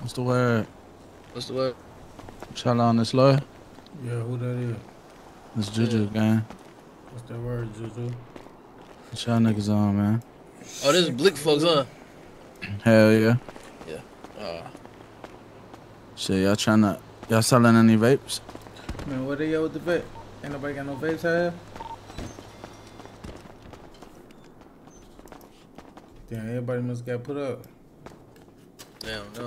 What's the word? What's the word? Inshallah on this lawyer. Yeah, who that is? It's Juju, gang. What's that word, Juju? What y'all niggas on, man? Oh, this is Blick folks, huh? Hell yeah. Yeah. Shit, y'all selling any vapes? Man, what they at with the vape? Ain't nobody got no vapes here? Damn, everybody must got put up. Damn, no.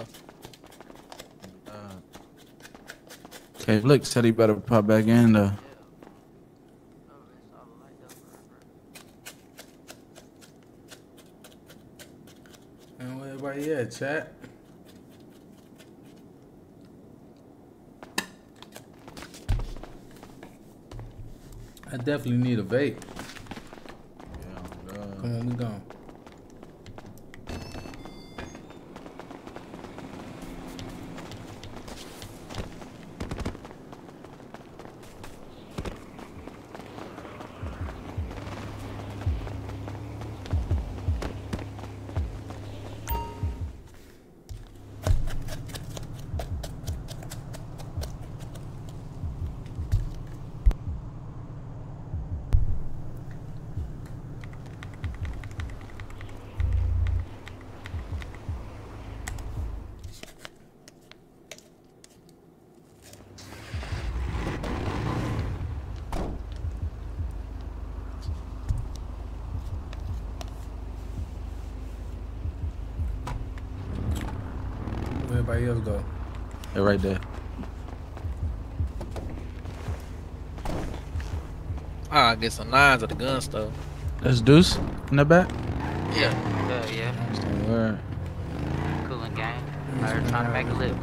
K Blick said he better pop back in though. Man, where everybody at, chat? I definitely need a vape. Come on, we gone. Where everybody else go? They're right there. I get some nines at the gun store. That's Deuce in the back? Yeah. Hell yeah. What's the word? Cooling game. Out here trying to make a living.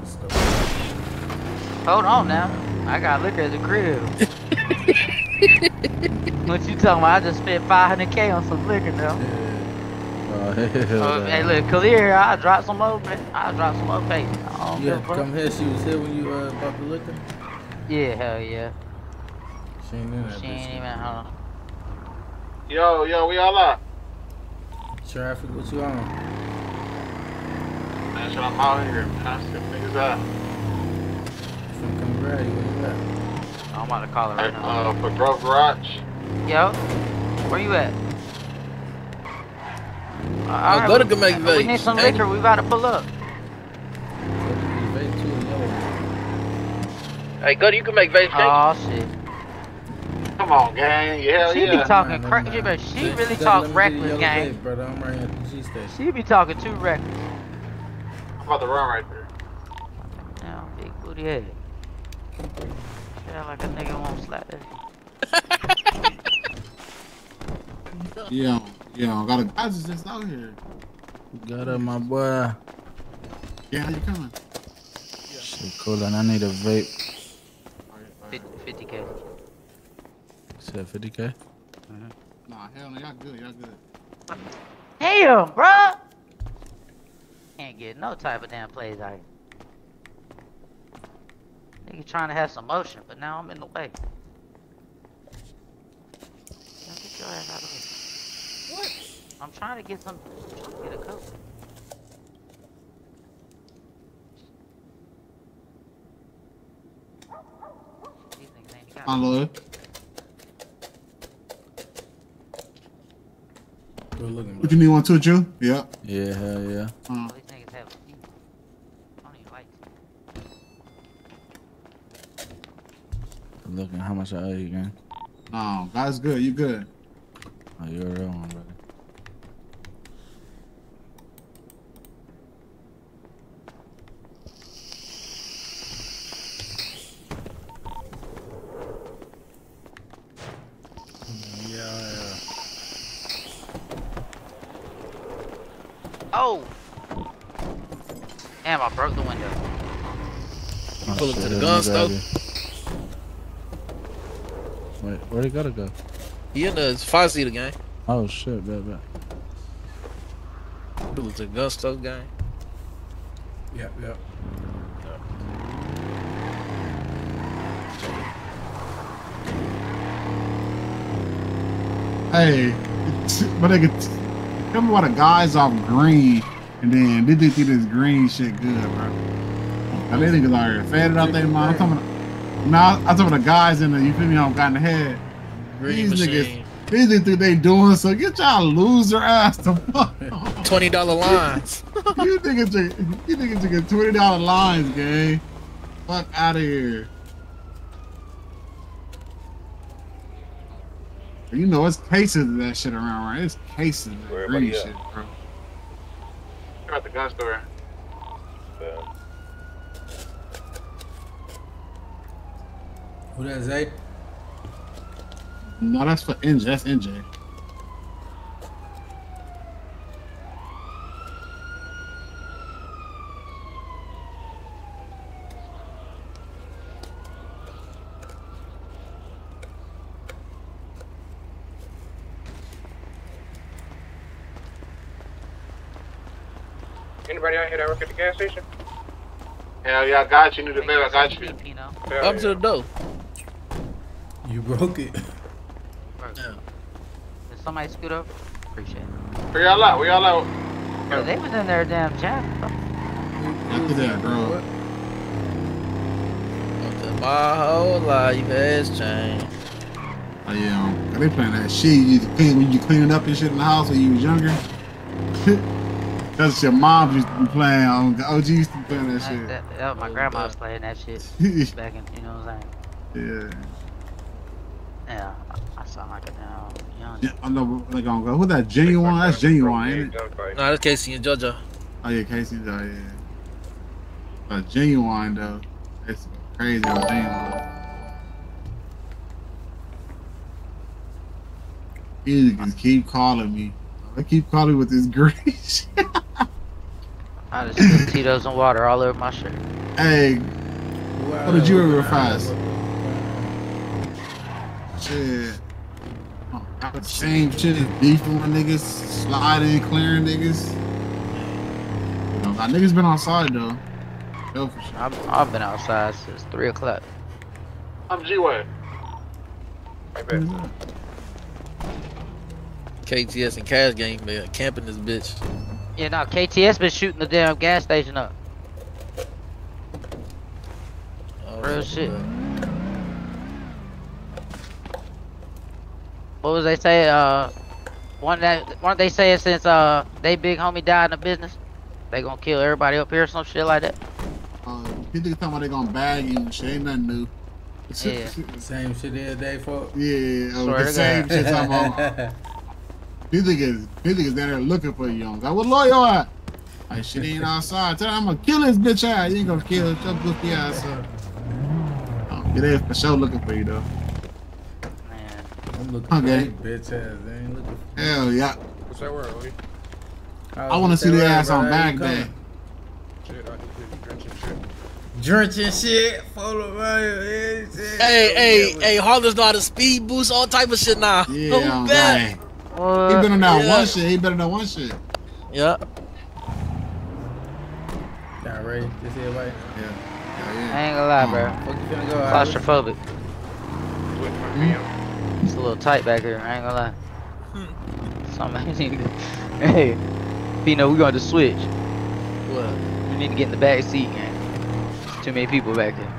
Hold on now. I got liquor at the crib. What you talking about? I just spent 500K on some liquor now. Oh, hell Hey, look, Khalil, I'll drop some more, man. I'll drop some more pay. Yeah, come here. She was here when you bought the liquor? Yeah, hell yeah. She ain't in that She ain't even, hold on. Yo, we all up. Traffic, what you on? Man, shit, I'm out here, man. Some niggas out. Finna come grab you. Where you at? I'm about to call her right now. For Grove Garage. Yo, where you at? Oh, go to go make We need vapes. some Ain't liquor. We about to pull up. Hey, go to you can make vapes. Oh shit. Come on, gang. Hell She yeah. be talking crazy, but she really talk reckless, gang. Brother, I'm right at the G station. She be talking too reckless. I'm about to run right there. Damn, big booty head. Sound like a nigga won't slap that. Yeah, got a guys just out here. Got up, my boy. Yeah, how you coming? Shit, cool, and I need a vape. 50K. Said 50K? Nah, hell no, y'all good. Damn, bruh! Can't get no type of damn plays out here. Nigga trying to have some motion, but now I'm in the way. Now get your ass out of here. What? I'm trying to get some. I'm trying to get a coat. These niggas ain't got My lord. Good looking, What you need one too, Jew? Yeah. Yeah, hell yeah. all these niggas have feet. I don't even like I'm looking how much I owe you, gang. No, guys good, you good. Oh, you're a real one, brother. Yeah. Oh! Damn, I broke the window. Oh, pull up to shit, the let gun me grab store. you. Wait, where'd he gotta go? He in the 5-seater gang. Oh shit, bet. Pull up to the gun store gang. Yep. Hey, but they could tell me why the guys off green and then they think this green shit good, bro. Now, they niggas out here faded out their mind. I'm talking about the guys in the, you feel me, got in the head. Green These machine. niggas think they doing so. Get y'all loser ass the fuck. $20 lines. You niggas get $20 lines, gang. Fuck out of here. You know, it's cases of that shit around, right? It's cases of that green shit, bro. You're at the gun store. Who that, Zay? No, that's for NJ. That's NJ. Anybody out here that work at the gas station? Hell yeah, I got you. Need the baby, I got you. Up to the door. You broke it. Yeah. Did somebody scoot up? Appreciate it. Where y'all at? Where y'all at? Bro, they was in their damn chat. Look at that, bro. My whole life has changed. Oh, yeah, they playing that shit. You clean when you cleaning up and shit in the house when you was younger. That's what your mom used to be playing on. The OG used to be playing that shit. That was my grandma was playing that shit back in, you know what I'm saying? Yeah. Yeah, I sound like a damn young. Yeah, I know they're gonna go. Who's that? Genuine? That's Genuine, ain't it? Nah, that's Casey and JoJo. Oh yeah, Casey. Oh yeah. But Genuine though, it's crazy. With Genuine. He just keep calling me. They keep calling me with this green shit. I just spilled Tito's and water all over my shirt. Hey, what did you ever fast? Shit. Oh, the same shit as beefing with niggas, sliding, clearing niggas. You know, my niggas been outside though. Yo, for sure. I've been outside since 3 o'clock. I'm G-Way. KTS and Cash Gang, man, camping this bitch. Yeah, no, KTS been shooting the damn gas station up. Oh, Real shit. What was they say? One they say since they big homie died in the business, they gonna kill everybody up here or some shit like that. People talking about they gonna bag you and shit. Ain't nothing new. Yeah. Same shit every day, folks. Yeah, Swear the to same God. shit I'm on. These niggas down there looking for you, young guy. What lawyer at? Like, shit ain't outside. Tell him I'm gonna kill his bitch ass. You ain't gonna kill his goofy ass up. Get there for sure looking for you, though. Man. I'm looking for Okay. that bitch ass. They ain't looking for Hell yeah. What's that word, Lee? I want to see the ass on back day. Shit, I just did drenching shit. drenching shit. Follow right. Hey, Harless know how to speed boost, all type of shit now. Yeah, I'm back. right. He better than that Yeah. one shit. He better than that one shit. Yeah. Got ready. Just everybody. Yeah. I ain't gonna lie, bro. Fuck you finna go out. Claustrophobic. Switch my VM. It's a little tight back here. I ain't gonna lie. Somebody need to go. Hey, Pino, we going to switch. What? We need to get in the back seat, man. Too many people back here.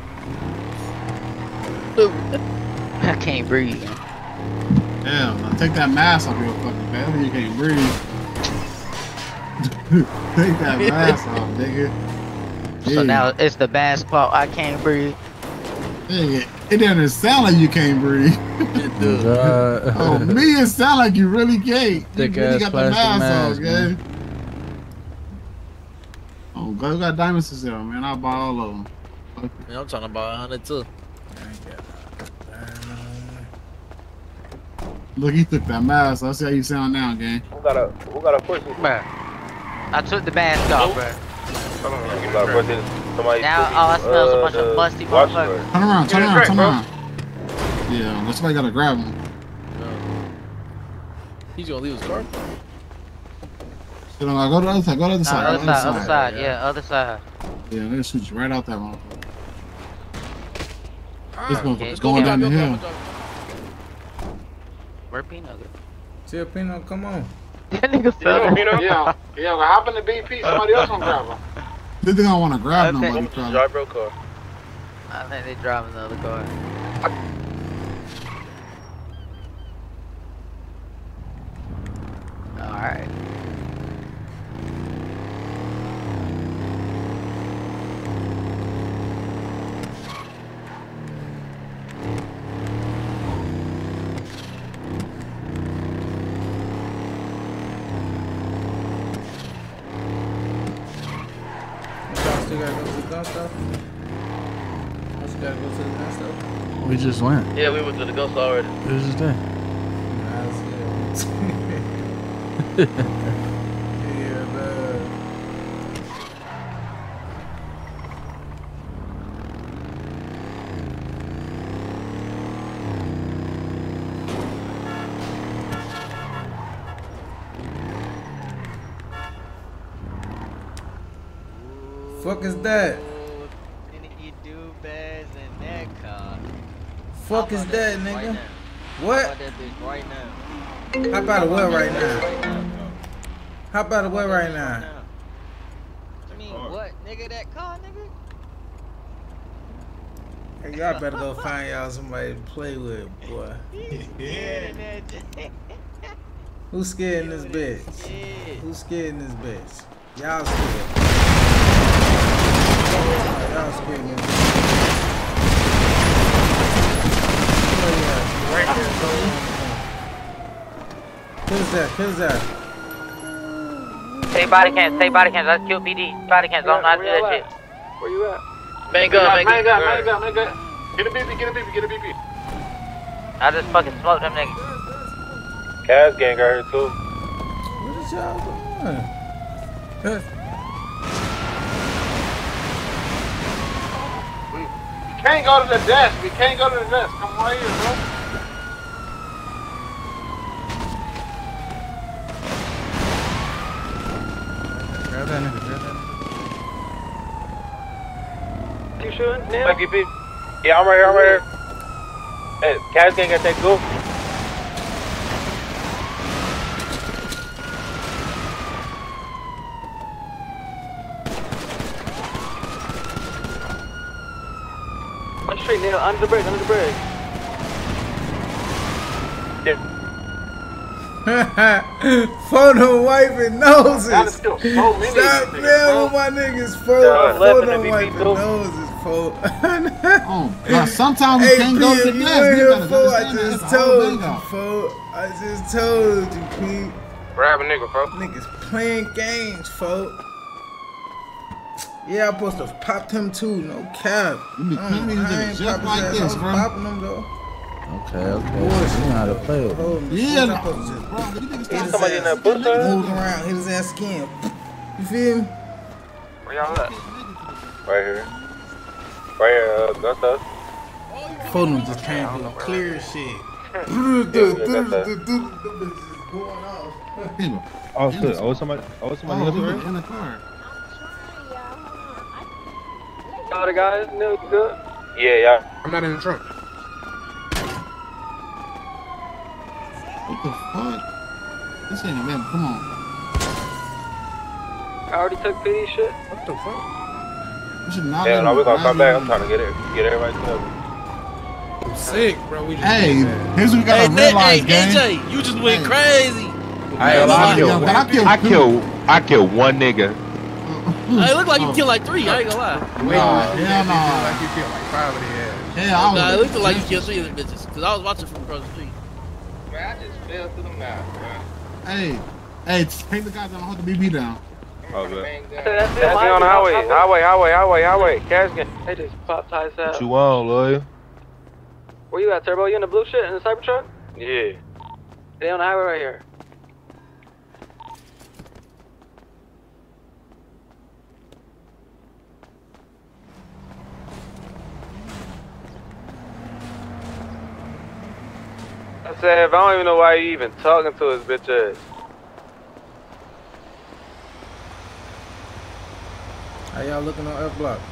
I can't breathe. Man. Damn, now take that mask off your fucking face. You can't breathe. Take that mask off, nigga. So now it's the basketball. I can't breathe. Nigga, it doesn't sound like you can't breathe. Oh, me, it sound like you really can't. Thick You really ass got the plastic mask mask, on, okay? Oh, God, we got diamonds to sell, man. I'll buy all of them. Man, I'm talking about 100 too. Look, he took that mask. I'll see how you sound now, gang. Who got a push it? Bruh. I took the mask off, bruh. Hold on, you got to push it. Somebody Now all I smell is a bunch of musty motherfuckers. Turn around, turn Get a around, drink, turn bro. around. Yeah, but somebody gotta grab him. He's gonna leave his car. So, go to the other side, go to the other side. Other go to side, other side, yeah, other side. Yeah, they'll shoot you right out that motherfucker. This Okay, motherfucker's going down the hill. Where Pino go? Tell Pino, come on. That nigga fell. Yeah, hop in the BP. Somebody else gonna grab him. They think I want to grab Okay. nobody. Probably. Drive real car. I think they driving the other car. Alright. Y'all still gotta go to the gun stuff? I still gotta go to the gun stuff? We just went. Yeah, we went to the ghost already. It was just there. Nah, it's good. Yeah, man. Fuck is that? You do better than that car. Fuck is that, nigga? How What? about that bitch right now? How about a what right now? Right now. How about a what right now? I mean, what, nigga? That car, nigga? Hey, y'all better go find y'all somebody to play with, boy. Yeah, that. Who's scared in this bitch? Yeah. Who's scared in this bitch? Y'all scared. Y'all scared in this bitch. Oh, yeah. Right there, bro. Who's that? Who's that? Say body cams, let's kill PD. Body cams, don't know how to do that shit. Where you at? Man gun. Get a BB, get a BB. I just fucking smoked them niggas. Cass gang got here too. What is y'all doing? We can't go to the desk. Come right here, bro. Grab that nigga. Grab that nigga. You shooting now? Like you yeah, I'm right here. Hey, Cass gang got that go. One straight now, under the bridge. Photo wiping noses. Still so many. Stop playing with my niggas, photo wiping noses, Oh, now sometimes we Hey, can't go to P, the you desk. in You here, gotta fo? I understand that. just It's a whole told bingo. you, fo. I just told you, P. Grab a nigga, bro. Niggas playing games, fo. Yeah, I'm supposed to pop him too, no cap. You be killing these niggas just like this, bro. Popping them though. Okay. You know how to play with him. Yeah, What's I no. supposed to do? Bro, you niggas Hit gotta his somebody ass. in that bush, huh? Move around, hit his ass skin. You feel me? Where y'all at? Right here. Right here, that's us. Photo just came through clear as shit. People. Oh shit! Oh somebody Oh, else we already? in the car. All the guys, no, you good? Yeah, yeah. I'm not in the trunk. What the fuck? This ain't even. Come on. I already took PD shit. What the fuck? We should not. Yeah, let no, him we're gonna come back. grab I'm trying to get everybody together. I'm sick, bro. We just Hey, here's what we gotta realize, gang. AJ, you just went Hey. crazy. I ain't gonna lie, I I killed one nigga. It looked like you killed like 3. I ain't gonna lie. Nah, hell no. like you killed like 5 of the ass. Hell, I Nah, it was. looked like you killed 3 of the bitches. Cause I was watching from across the street. Man, I just fell through the mouth, bro. Hey, take the guys down. Hold the BB down. Oh, good. That's Cass gang on the highway. Cass gang. They just popped ties out. What you want, lawyer? Where you at, Turbo? You in the blue shit in the Cybertruck? Yeah. They on the highway right here. I said, I don't even know why you even talking to his bitch ass. How y'all looking on F block?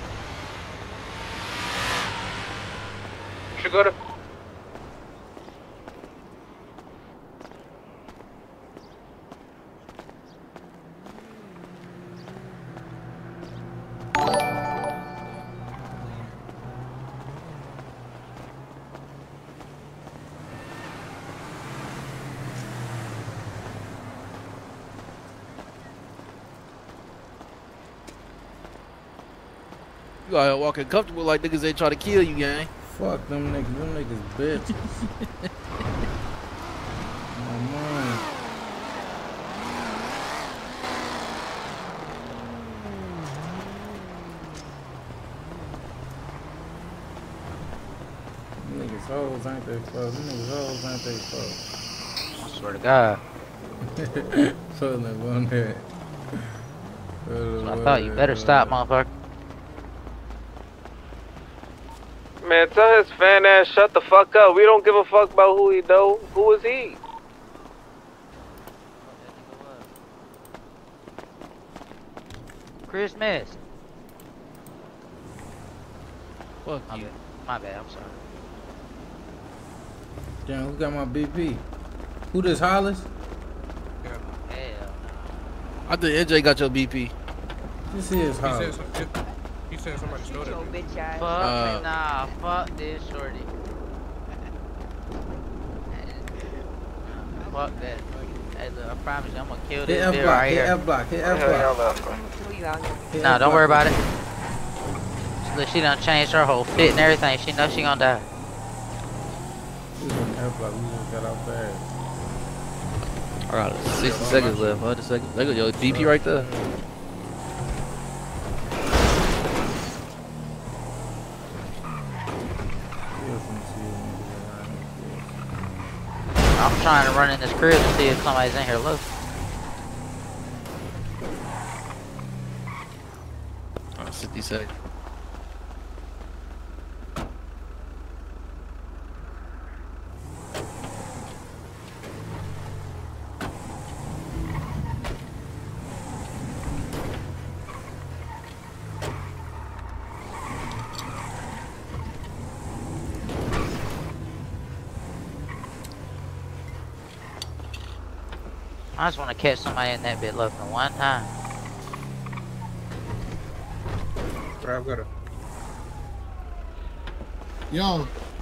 You should go to. go out here walking comfortable like niggas ain't trying to kill you, gang. Fuck them niggas, bitch. My mind. Them niggas hoes ain't they fuck. Them niggas hoes ain't they fuck. I swear to God. Pulling that one head. I thought you better stop, motherfucker. Man, tell his fan ass shut the fuck up. We don't give a fuck about who he know. Who is he? Christmas. Fuck My you. bad. My bad. I'm sorry. Damn, who got my BP? Who this Hollis? Hell I think NJ got your BP. This is Hollis. He said somebody stole it. Fuck, nah, fuck this shorty. Fuck that. Hey, look, I promise you, I'm gonna kill Hit this F bitch block, right hit here. F block, hit F block. Hit Nah, F don't block. worry about it. Look, she done changed her whole fit and everything. She knows she gonna die. We was in F block, we just got out fast. Alright, 60 seconds left. 100 seconds. Look at your BP right there. I'm trying to run in this crib to see if somebody's in here. Look. 50 seconds. I just want to catch somebody in that bit looking one time. I've got it. Yo,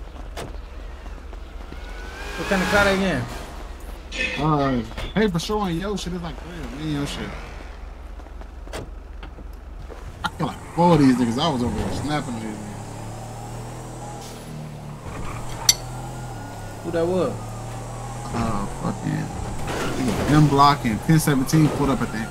What kind of car they in? hey, for sure on your shit, it's like real, me and your shit. I feel like 4 of these niggas, I was over there snapping these niggas. Who that was? Fucking M Block and 1017 pulled up at that.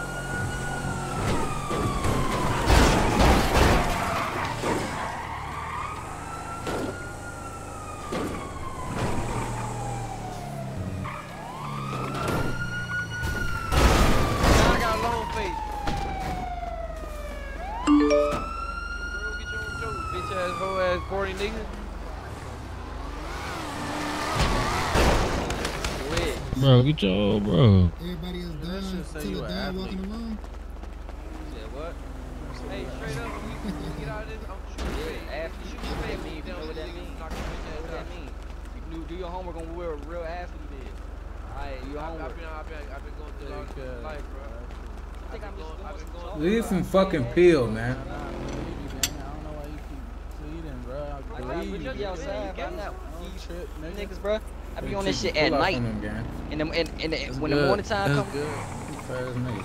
Bro, get your bro. Everybody is done till the dad walking the room. What? Hey, straight up, when we get out of this, I'm sure ask you what mean. You know what that means? What that mean? You do your homework on where real athlete is. Alright, your homework. I've been going through a long life, bro. I think I'm just going through. Leave from fucking Peel, man. I don't know why you keep pleading, bro. I believe you. Really outside, bro. I'm not Trip, nigga. niggas, bro. I be on this shit at Pull up night. on them, gang. When the morning time That's comes. good. Fast niggas.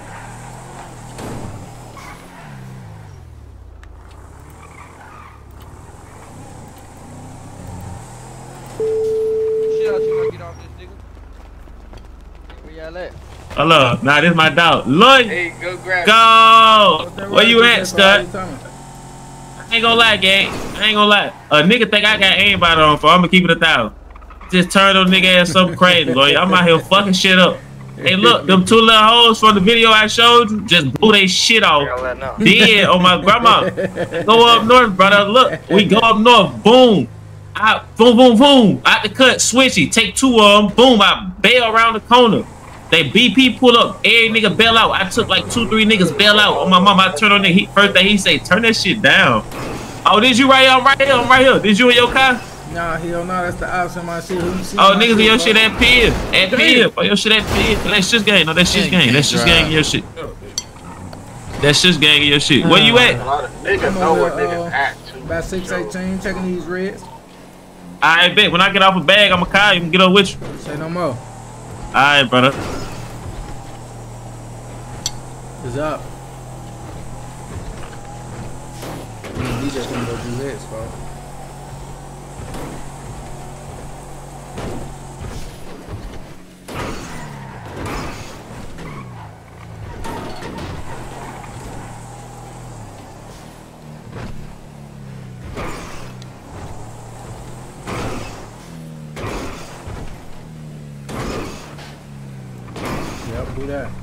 Shit out you gonna get off this nigga. Where y'all at? Hello, nah, this my dog. Lloyd, Hey, go grab go! Where you at, stud? Stud? I ain't gonna lie, gang. I ain't gonna lie. A nigga think I got aimbot on for. I'ma keep it 1,000. Just turn those nigga ass something crazy, Lloyd. I'm out here fucking shit up. Hey, look, them 2 little hoes from the video I showed you just blew they shit off. Dead on my grandma. Go up north, brother. Look, we go up north. Boom. Boom, boom, boom. Out the cut, switchy. Take 2 of them. Boom. I bail around the corner. They BP pull up. Every nigga bail out. I took like 2, 3 niggas bail out. On my mama, I turned on the first thing he say, turn that shit down. Oh, did you right here? I'm right here. I'm right here. Did you in your car? Nah, hell no, that's the opposite of my shit. Who you see Oh, my niggas in your shit bro? at Pier. At Pier. Oh, your shit at Pier. That's just gang. No, that's just gang. That's just gang in your shit. That's just gang in your shit. Where you at? A lot of niggas I'm know over where there, niggas at too. About 618, checking these reds. I bet. When I get off a bag, I'ma call you and get up with you. Say no more. Alright, brother. It's up. just gonna go do this, bro. Yep, do that.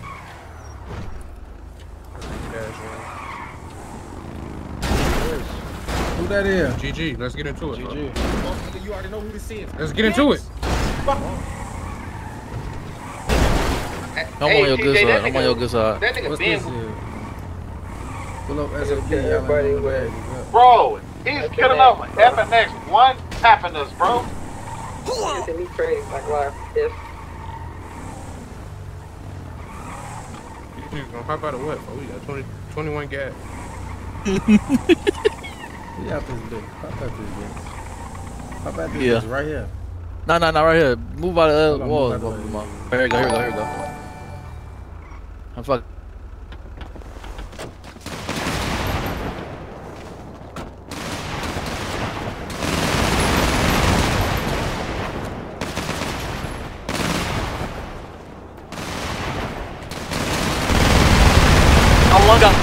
Who that is? GG, let's get into it. GG. You already know who this is. Let's get into it. I'm on your good side. I'm on your good side. That nigga What's been this here? Pull up SOP. everybody Y'all with- ain't Bro, he's killing up FNX one tapping us, bro. He crazy, like life. Yes. You gonna pop out of what? Oh, we got 21 gas. We out this bitch. Pop out this bitch. Pop out this Yeah. bitch right here. Nah, right here. Move out of the wall. Move out of the wall. Here we go. I'm fuck. Oh, one gun.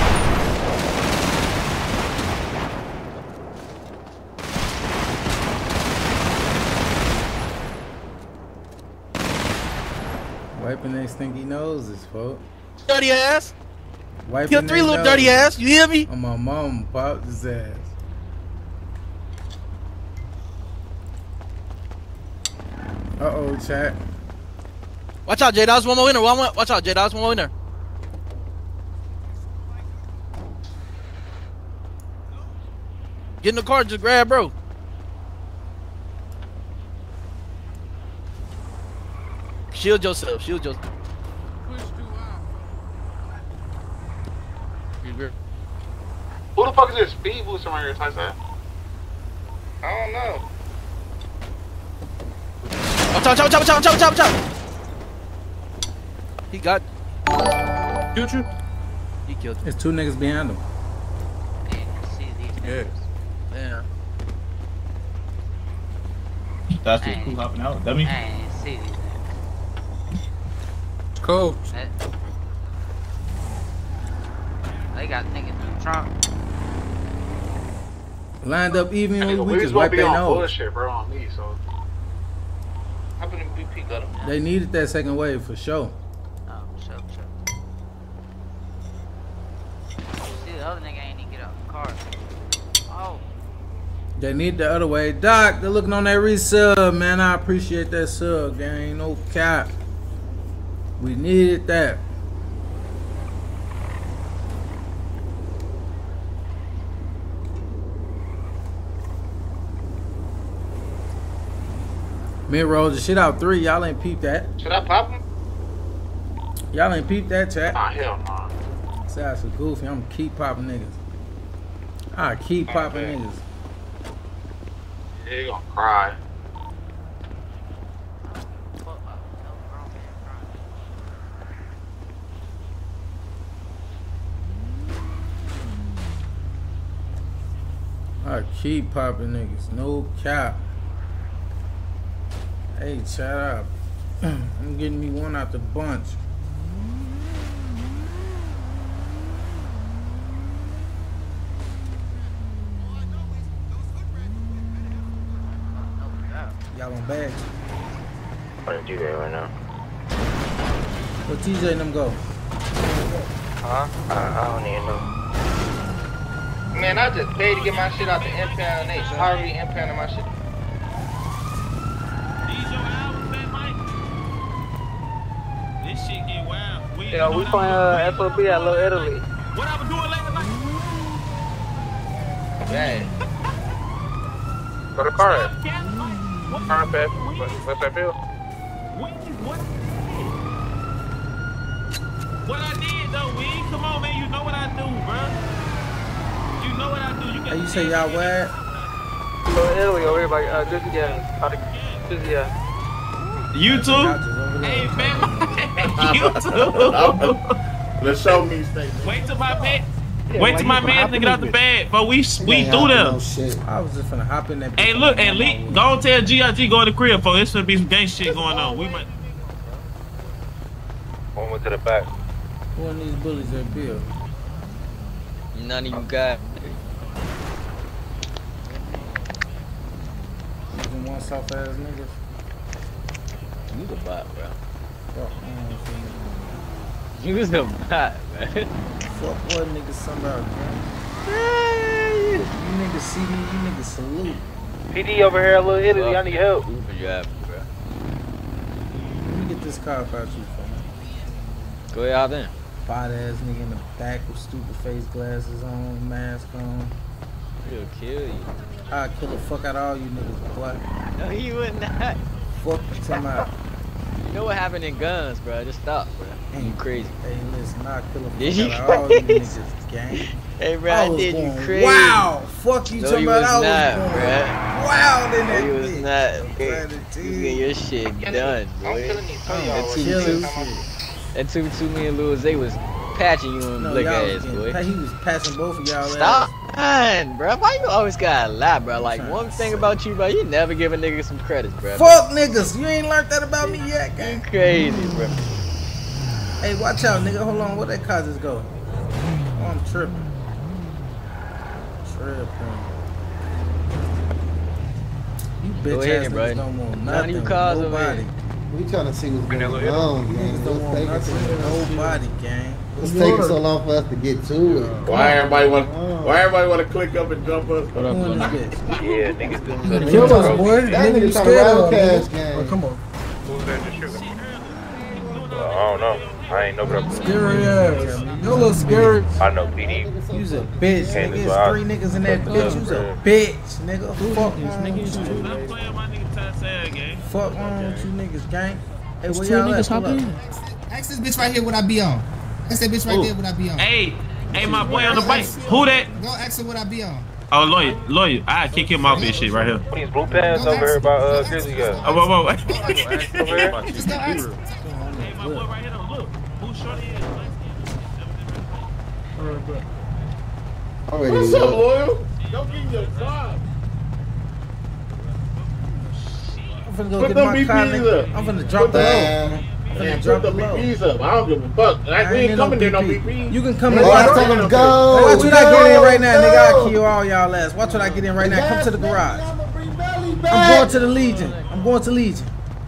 Wiping their stinky noses, folks. Dirty ass. Wiping Kill 3 their little dirty noses. ass. You hear me? On my mom, pop his ass. Uh-oh, chat. Watch out, J-Dawes. One more in there. Watch out, J-Dawes. One more in there. Get in the car. Just grab, bro. Shield yourself. Shield yourself. Who the fuck is this speed booster right here, Tyson? I don't know. Watch out. He got. Killed you? He killed you. There's 2 niggas behind him. Yeah. Yeah. That's just cool hopping out. Dummy. I ain't see these It's cool. niggas. They got niggas in the trunk. Lined up even Nigga, we we just supposed wipe to be their on nose. bullshit, bro, on me, so. How can BP got him? They needed that second wave for sure. Oh, sure. See, the other nigga ain't even get out the car. Oh. They need the other way. Doc, they're looking on that resub, man. I appreciate that sub, gang. No cap. We needed that. Mid roll the shit out 3. Y'all ain't peeped that. Should I pop him? Y'all ain't peeped that, chat. Nah, hell nah. Sounds so goofy. I'm gonna keep popping niggas. I keep popping niggas. Yeah, you gonna cry. I keep popping niggas. No cap. Hey, shut up. I'm getting me one out the bunch. Y'all on bags? I'm gonna do that right now. Where TJ and them go? Huh? I don't even know. Man, I just paid to get my shit out the impound and they already impounded my shit. This shit get wild. Yeah, we playing SOB at Little Italy. What I was doing later night? Bad. Where the car at? Car at what's that bill? What I did though, Wee? Come on, man. You know what I do, bro. You know what I do. You Hey, got you say y'all where? Little Italy over here, like, Drizzy Gang. Drizzy Gang. You too? Hey, man. You too? Let's show me statement. Wait till my bitch. Wait till my man to get out the bag, but we through them. I was just finna hop in that bitch. Hey, look, and Lee, go tell GIG go in the crib, for it's gonna be some gang shit going on. We might. One went to the back. Who of these bullies that Bill? None of you got. Using one soft ass niggas. You the bot, bro. Fuck, You was the bot, man. Fuck what niggas somebody, man. You niggas see me, you niggas salute. PD over here, Little Italy. I need help. Bro. Let me get this car up out you for me. Go out then. Fat ass nigga in the back with stupid face glasses on, mask on. He'll kill you. I'll kill the fuck out of all you niggas, boy. No, he would not. Fuck you talking about. You know what happened in guns, bro? Just stop, bro. You crazy. Hey, listen, I'll kill the Did fuck you out of all you niggas, gang. Hey, bro, I was did going, you crazy. wow, fuck you No, talking you about. was I was not, going bro. wild in No, that you was bitch. not. You was getting your shit done, boy. That 2-2 me and Lil Zay was patching you in blick ass, boy. He was passing both of y'all. Stop, man, bro. Why you always gotta lie, bro? Like, one thing about you, bro, you never give a nigga some credit, bro. Fuck niggas. You ain't learned that about me yet, gang. You crazy, bro. Hey, watch out, nigga. Hold on. Where that causes go? Oh, I'm tripping. You Go bitch ahead, ass bro. niggas don't want None nothing. of you cars over Nobody. here. We trying to see what's going on, gang. Niggas don't want nothing with nobody, gang. What's taking so long for us to get to it? Why everybody want to click up and jump us? What up, Yeah, niggas been That nigga trying to ride cash, gang. Come on. Who's there to shoot? I don't know. I ain't know what I'm Scary ass. You look scary. I know PD. You's a bitch, Came nigga. as It's well. 3 niggas in that bitch. You's a bitch, nigga. Fuck niggas. Fuck wrong with you niggas, gang. Hey, where y'all at? Pull up. Ask this bitch right here what I be on. Ask that bitch right there what I be on. Hey, my boy on the bike. Who that? Go ask her what I be on. Oh, lawyer. I kick him off this shit right here. These blue pants over here about Grizzly guys. Oh, whoa. Just go ask her. Hey, my boy right here, look. Who shorty is? What's up, Loyal? Don't give me your car. I'm finna go Put get them my car, BPs nigga. up. I'm finna drop the low. Man, put the BPs up. I don't give a fuck. We ain't coming there no BP. You can come in. Hey, Watch tell them go. what I get in right now, nigga. I'll kill all y'all ass. Watch what I get in right now. Come to the garage. I'm going to the Legion. I'm going to Legion.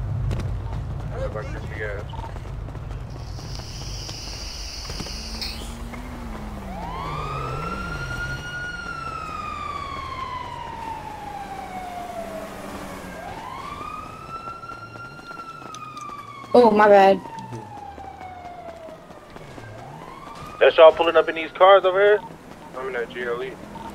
Oh, my bad. That's y'all pulling up in these cars over here? I'm in that GLE.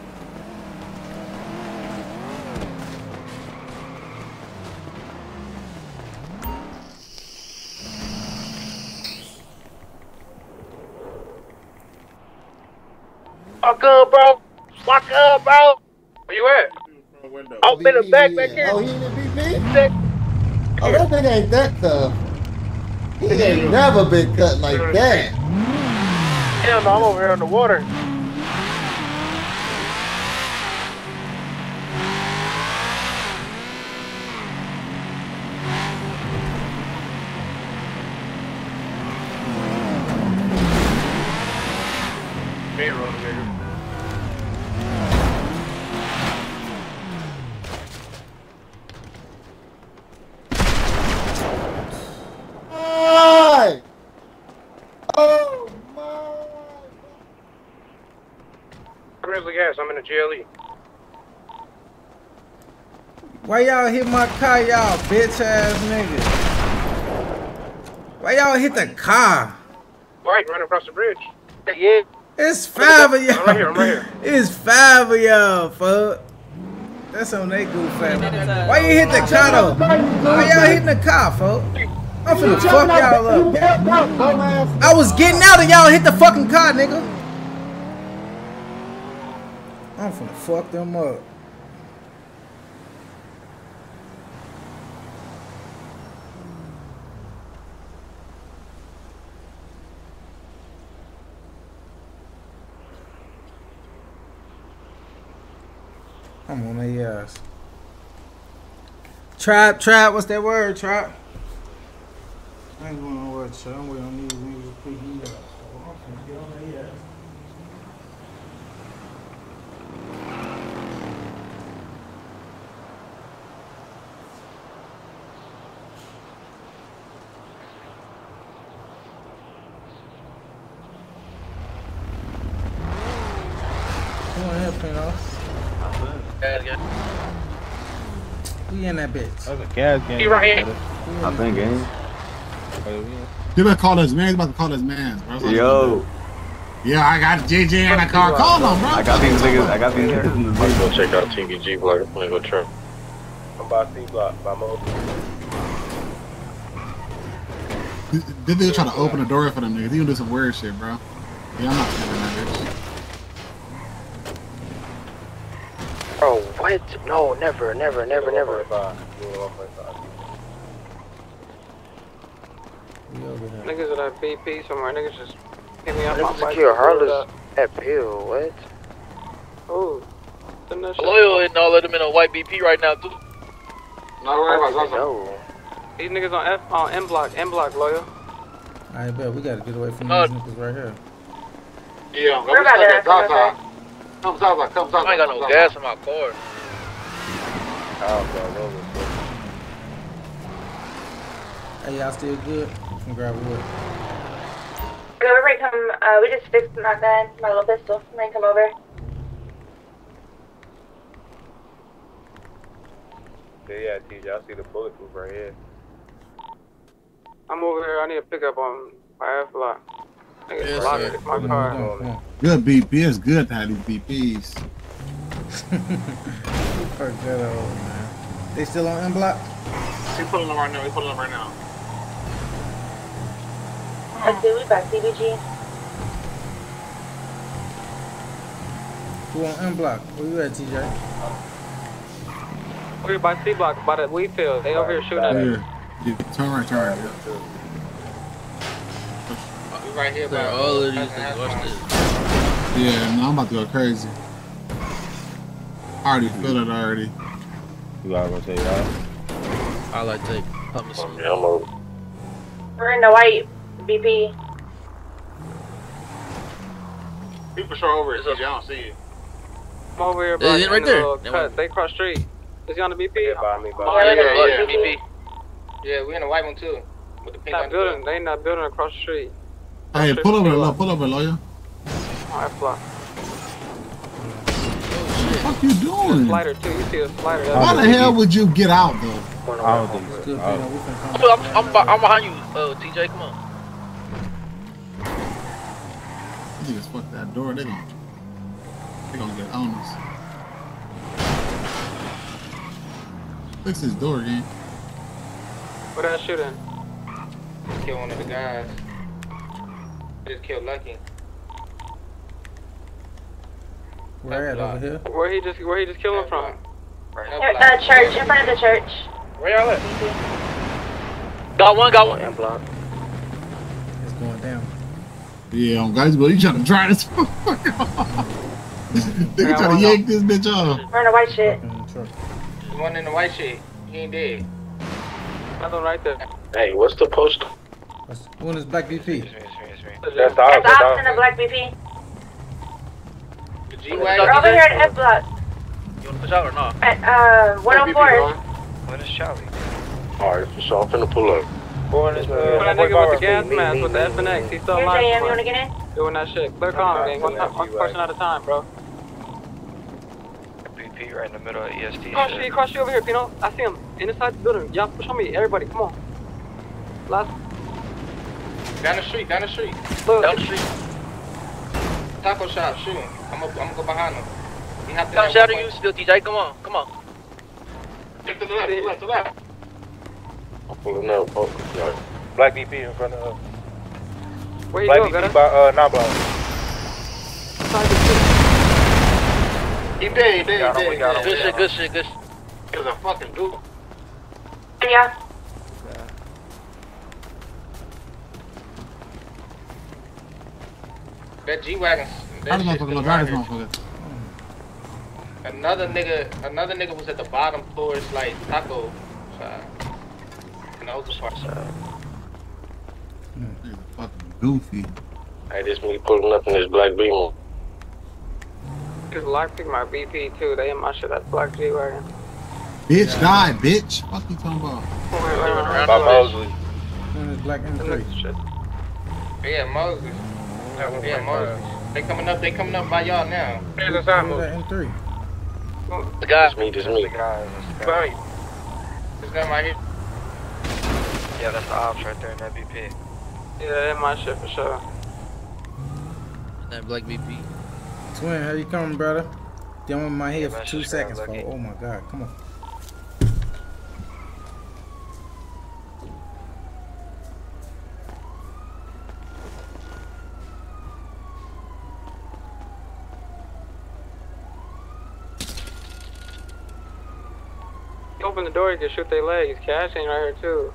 Fuck up, bro. Fuck up, bro. Where you at? I'm in the back here. Oh, he in the BP? Oh, that nigga ain't that tough. He ain't never been cut like that. Hell no, I'm over here on the water. Payroll, nigga. Hey! Oh, Grizzly gas, I'm in the GLE. Why y'all hit my car, y'all bitch ass niggas? Why y'all hit the car? Right, running across the bridge. Yeah. It's 5 of y'all. I'm right here. It's 5 of y'all, fuck. That's on they goof ass. Why you hit the car though? Why y'all hitting the car, fuck? I'm finna fuck y'all up. I was getting out and y'all hit the fucking car, nigga. I'm finna fuck them up. I'm on their ass. Trap, what's that word, Trap? I ain't going nowhere, Trap. I'm waiting on these niggas to pick me up. So I'm finna get on their ass. Come on here, Pino. We in that bitch. That's a gas game. He right here. I think, ain't You better call us man. He's about to call us man, bro. Yo. Yeah, I got JJ in the car. Call him, bro. I got these niggas in the I'm gonna go check out TVG block. I'm gonna go trim. I'm by C block, by Mo. This nigga trying to open the door for them niggas. He gonna do some weird shit, bro. Yeah, I'm not standing that bitch. Oh, what? No, never. Niggas at that BP somewhere. Niggas just hit me up on my secure Harless at Pill. What? Oh. Loyal and all of them in a white BP right now, too. Not worry about that. No. These niggas on M block, Loyal. I bet we gotta get away from these niggas right here. Yeah, We're about to come southside. I ain't got no gas in my car. Hey, y'all still good? Can grab wood. Everybody come, we just fixed my gun, my little pistol. Everybody come over. Yeah, TJ, I see the bulletproof right here. I'm over here. I need to pick up on my F block. Yes, It's my car. Good BP. It's good to have these BPs. Fuck that old man. They still on M block? We pulling them right now. Let's see, we got CBG. Who on M block? Where you at, TJ? We're by C block, by the wheat field. They over here shooting at me. Yeah, turn right. We right here, bro. All of these niggas, watch this. Yeah, no, I'm about to go crazy. I already feel it already. You gotta rotate out. I like to take public. Yeah, I'm over. We're in the white BP. People sure over it, TJ. I don't see you. I'm over here, bro. Is it right there? Cut. They cross street. Is he on the BP? Yeah, by me. Yeah. BP. Yeah, we in a white one, too. With the pink on the building. They not building across the street. Hey, pull over, lawyer. Alright, block. What the fuck you doing? Slider, too. You see a slider. Why the hell would you get out, though? I don't think so. I'm behind you, TJ. Come on. Niggas fuck that door. They gonna get on us. Fix this door again. What that shooting? Kill one of the guys. Just killed Lucky. Where at, over here? Where he just killed him from? Church, in front of the church. Where y'all at? Got one. M block. It's going down. Yeah, guys, but you trying to try this motherfucker off. Nigga trying to yank this bitch off. We're in the white shit. The one in the white shit. He ain't dead. Another one right there. Hey, what's the post? When is Black BP? That's That's ops in the black BP. The We're G-Wagon. over here at F block. You wanna push out or not? At 104. When is Charlie? Alright, so I'm finna pull up. That nigga with the gas mask with the FNX. He's still Here's alive. JM, you wanna get in? Doing that shit. Clear calm, gang. One person at a time, bro. BP right in the middle of EST. Cross street over here, Pino. I see him. Inside the building. Y'all push on me. Everybody, come on. Last. Down the street. Look. Down the street. Taco shop, shooting. I'm gonna go behind him. I'm shouting you still, TJ. Come on. To the left. I'm pulling up. Oh, yeah. Black BP in front of us. Where you Black go, BP Gutter? by 9 block. He dead. Good shit. He's a fucking dude. Yeah. That G-Wagon. How the motherfucker look? Drive this motherfucker. Another nigga was at the bottom towards like taco side. And that was the far side. Fucking goofy. Hey, this me pulling up in this black beam. Cause lockpick my BP too. They in my shit at Black G-Wagon. Bitch, die, bitch. Fuck you talking about? By Mosley. Black M3. Yeah, Moses. Yeah, Moses. They coming up by y'all now. That M3. The guys, me. This guy right here. Yeah, that's the ops right there in that BP. Yeah, that my shit for sure. That black BP. Twin, how you coming, brother? Down with my head for 2 seconds, bro. Oh my God, come on. Open the door, you can shoot their legs. Cash ain't right here too.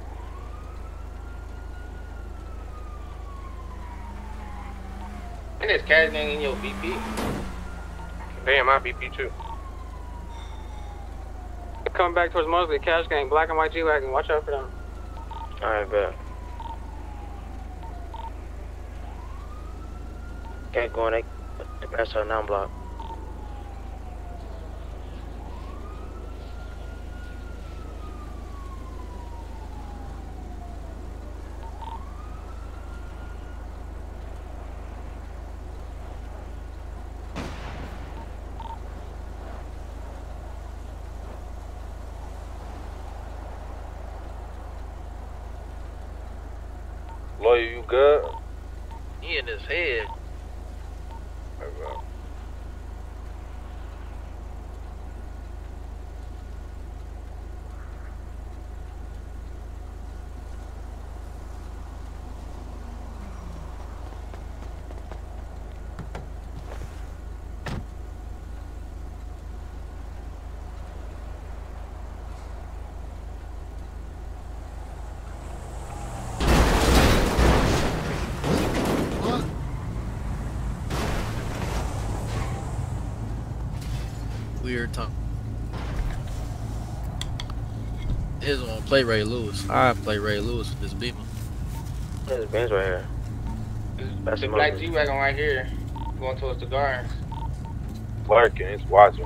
And there's cash gang in your BP. They in my BP too. Coming back towards Mosley, Cash Gang, black and white G-Wagon. Watch out for them. Alright, bet. Can't go in the best of non-block. Lawyer, you good? He in his head. Weird tongue. His one play Ray Lewis. I play Ray Lewis with this Beamer. There's Benz right here. That's the black G-Wagon right here. Going towards the gardens. Lurking, it's watching.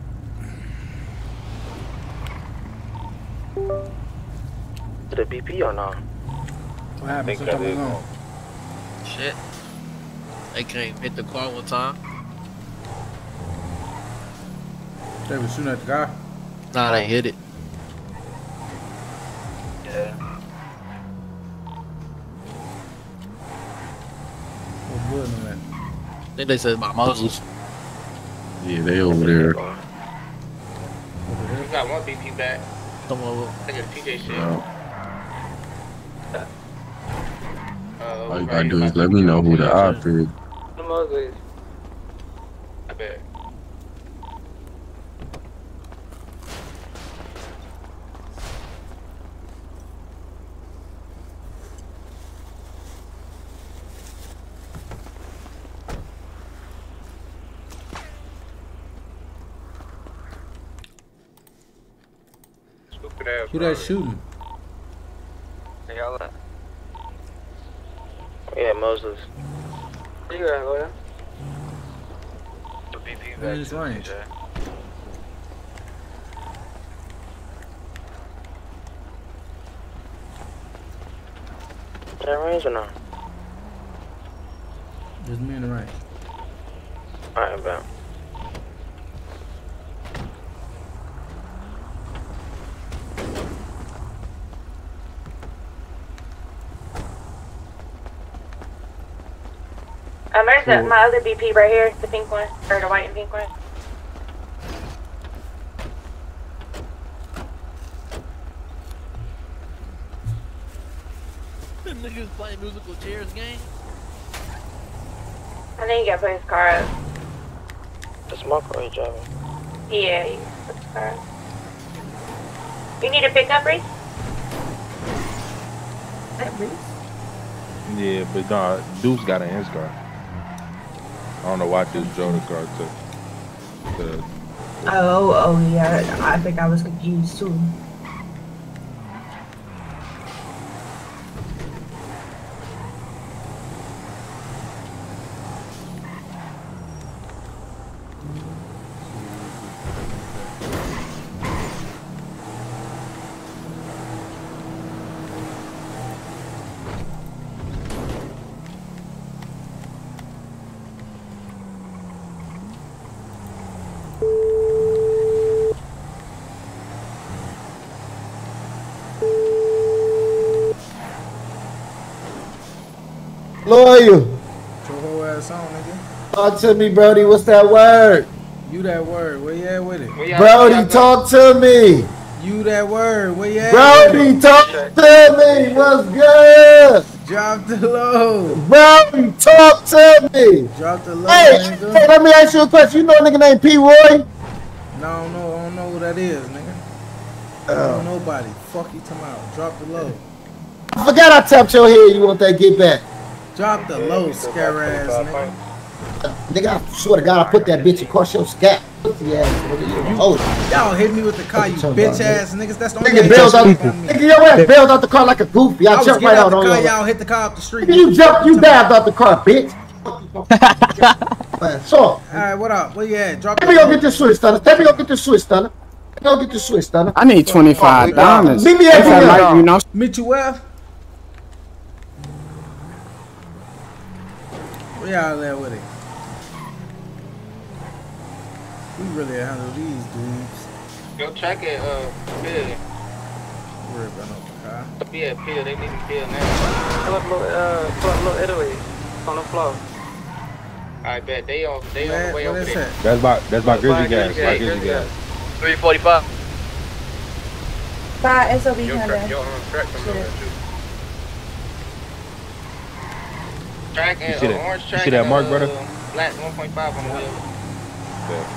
To the BP or not? What happened? I think that is on. Shit. They can't hit the car one time. They was shooting at the guy. Nah, they hit it. Yeah. What wood on that? I think they said about Moses. Yeah, they over there. We got one BP back. Come over. I think it's PJ shit. All you gotta do is let me know who the op is. Moses. I bet. Who that shooting? Hey, y'all at? Yeah, Moses. You got lawyer? The BP In his range. Is that range or not? There's me in the range. Alright, bet. There's my other BP right here, the pink one, or the white and pink one. Them niggas playing musical chairs game. I think he got to put his car up. The smoke or you driving? Yeah, he put his car up. You need a pickup, Reese? Yeah, but nah, Deuce got in his car. I don't know why Deuce drove the car to Oh, yeah. I think I was confused too. Loyal. Put your whole ass on, nigga. Talk to me, Brody. What's that word? You that word. Where you at with it? Brody, talk to me. You that word. Where you at? Brody, talk to me. What's good? Drop the low. Brody, talk to me. Drop the low, Hey, nigga. hey, let me ask you a question. You know a nigga named P. Roy? No, I don't know who that is, nigga. I don't know nobody. Fuck you talking about. Drop the low. I forgot I tapped your head. You want that get back? Drop the low, scare ass, nigga. Nigga, I swear to God, I put that bitch across your scalp. Pussy ass, nigga. Y'all hit me with the car, you bitch ass niggas. That's the only Nigga, bailed out, nigga, your ass bailed out the car like a goofy. I jumped right out on you. Y'all hit the car up the street. You jumped, you dived out the car, bitch. So, alright, what up? Where you at? Drop let me go get this switch, stunner. Let me go get this switch, stunner. Let me go get this switch, stunner. I need $25. Meet me at the you know. Meet you where? Where y'all at with it? We really handle these dudes. Go check it, Pill. Worry about no car. Yeah, Pill. They need to Pill now. Pull up little Italy on the floor. I bet they on the way over there. That's my Grizzly gas. My Grizzly gas. 345. Bye, SOB Honda. Track and orange track. You see that mark, brother? Black 1.5 on the wheel. Yeah.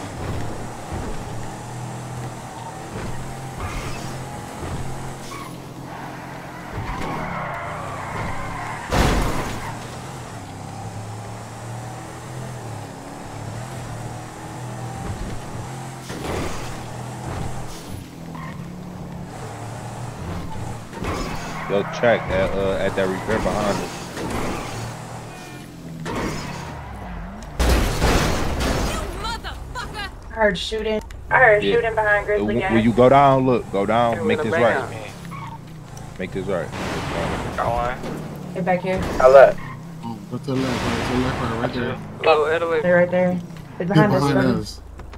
Yo, track at that repair behind us. I heard shooting. Shooting behind Grizzly Gang. When you go down, look, go down, make this right. Make this right. Go on. Get back here. I left. Go to the left, right there. Oh, Italy. They're right there. They're behind us.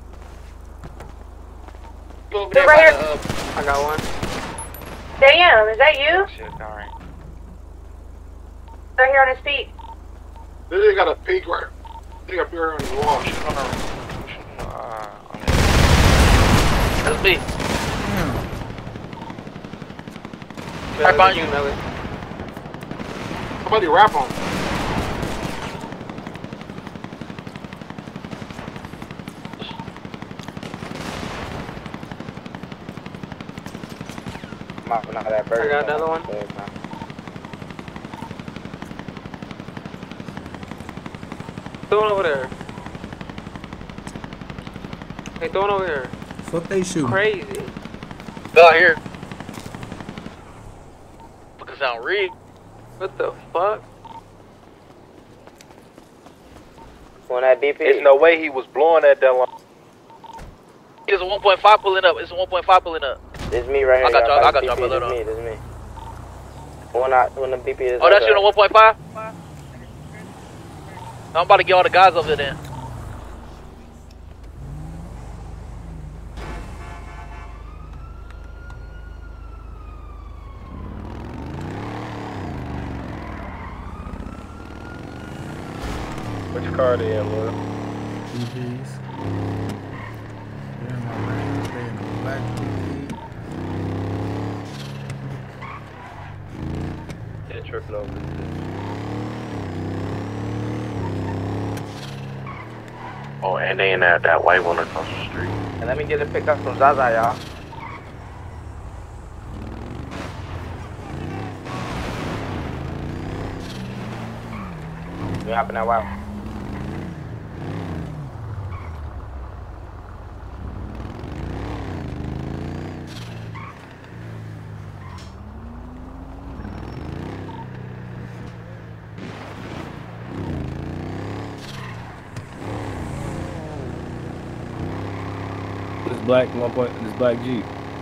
They're right here. I got one. Damn, is that you? Shit, alright. Right here on his feet. This nigga got a pig right. They got a pig right on his wall. Shit on her. That's me. Right behind you, Nelly. Somebody rap on. Mopping out that bird. I got another one. Throwing over there. Hey, throwing over here. Fuck they shooting. Crazy. Out here. Fucking sound rigged. What the fuck? On that BP. There's no way he was blowing that long. It's a 1.5 pulling up. It's a 1.5 pulling up. It's me right here. I got y'all. I got y'all. It's me. When the BP is. Oh, that's you on 1.5? I'm about to get all the guys over there then. Which car they in, Lil? TVs. They're in my range. They're in the black TV. Yeah, tripping over this. Oh, and they in that white one across the street. And let me get a pickup from Zaza, y'all. You hopping that wow. black 1. This black Jeep.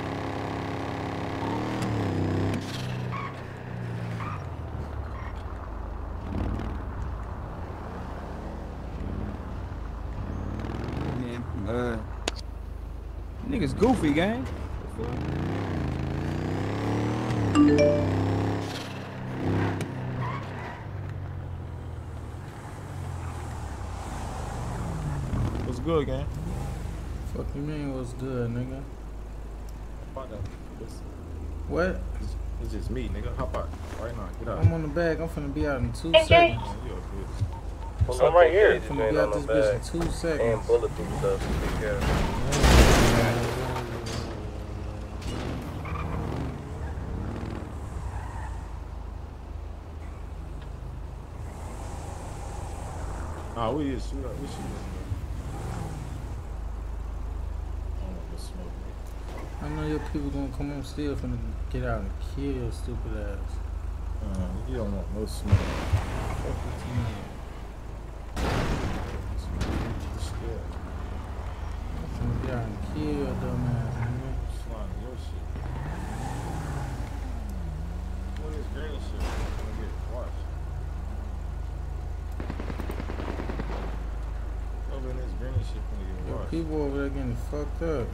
Niggas goofy, gang. What's good, gang? Fuck you mean what's good, nigga? Fuck that. What? It's just me, nigga. Hop out right now. Get out. I'm on the bag. I'm finna be out in 2 Okay. seconds. Well, I'm right here. I'm finna be out this bitch in 2 seconds. And bulletproof stuff. Take care of it. Nah, we shoot. I know your people gonna come on still finna get out and kill your stupid ass. You don't want no smoke. Fuck you, team. I'm finna get out and kill your dumb ass, nigga. Slime your shit. What is green shit? I'm gonna get washed. Over in this green shit gonna get Your washed. people over there getting fucked up.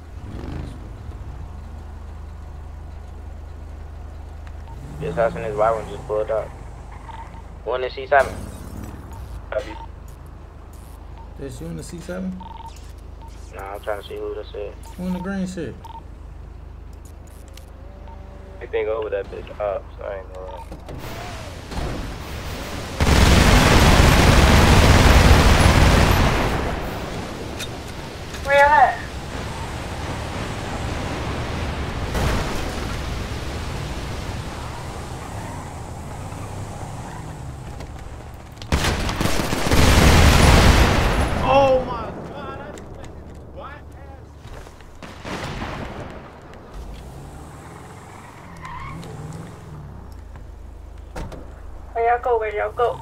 This house and this white one just pulled up. One in C7. Copy. That's you in the C7? Nah, I'm trying to see who this is. Who in the green shit? I think over that bitch up, so I ain't know. Where you at? Oh my god, that's black ass. Where y'all go? Where y'all go?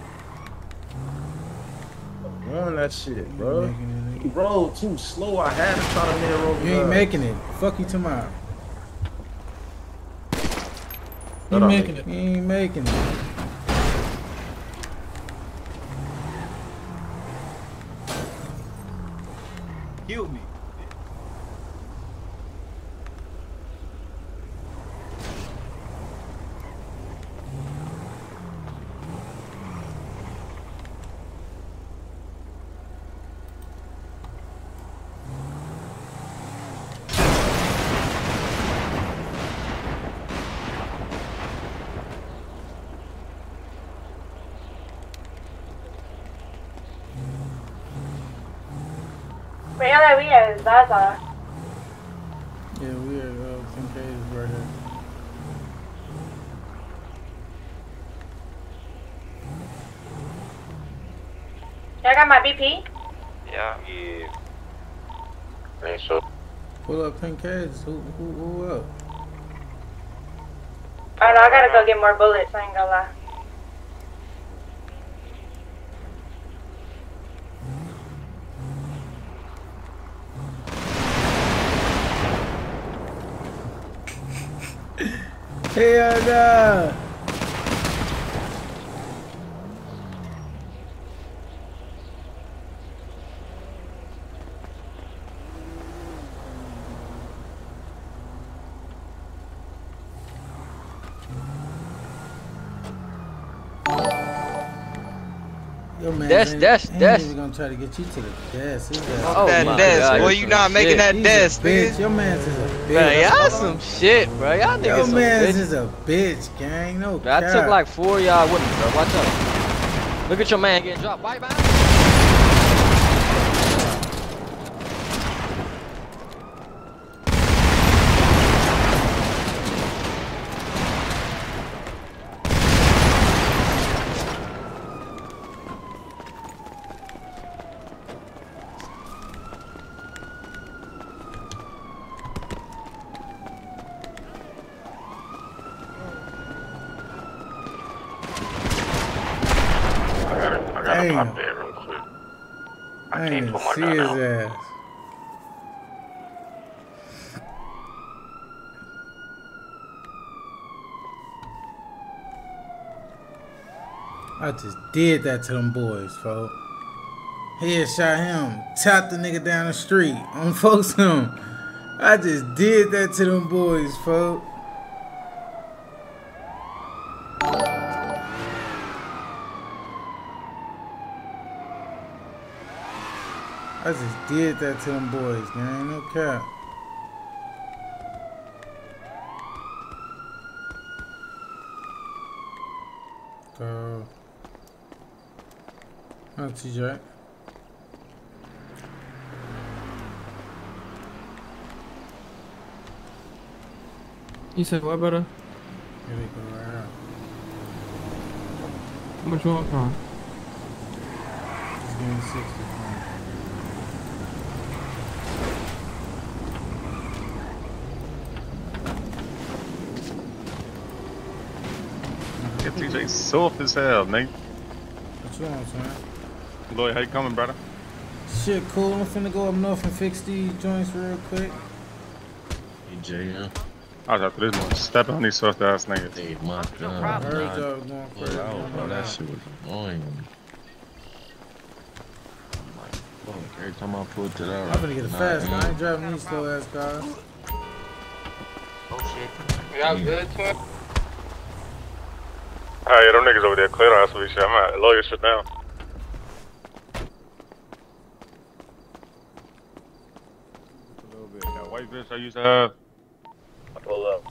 Run that shit, bro. He rolled too slow. I had to try to mirror over. You ain't making it. Fuck you tomorrow. You making it. You ain't making it. Kill me. Where y'all at? We at Zaza. Yeah, we are 10K's right here. Y'all got my BP? Yeah. Ain't so. Pull up 10K's. Who up? I don't know, I gotta go get more bullets, I ain't gonna lie. Hell no! Yo, man, That's even gonna try to get you to the desk. Oh that desk, boy, you not making that desk, bitch. Your man's is a bitch. Man, y'all some shit, bro. Y'all niggas Your some man's bitch. is a bitch, gang. No Bro, I cap. took like 4 of y'all with me, bro. Watch out. Look at your man getting dropped. Bye, bye. Damn. I ain't even see his ass. I just did that to them boys, folks. Headshot him, tapped the nigga down the street on folks him. I just did that to them boys, folks. I just did that to them boys, man. No cap. Go. Oh, TJ. You said what, brother? Here we go right out. How much you want from? Just give me 60. TJ soft as hell, nigga. What you want, man? Lloyd, how you coming, brother? Shit, cool. I'm finna go up north and fix these joints real quick. TJ, yeah. I was after this one, stepping on these soft ass niggas. Hey, my God. I heard y'all was going crazy. Bro, that shit was annoying. Every time I pull to that, I'm finna get a fast car. I ain't driving these slow ass cars. Oh shit. Y'all good, twin? Alright, yeah, them niggas over there clear on us. Shit. I'm at lawyer shit down. A little bit. That white bitch I used to have. Pull up.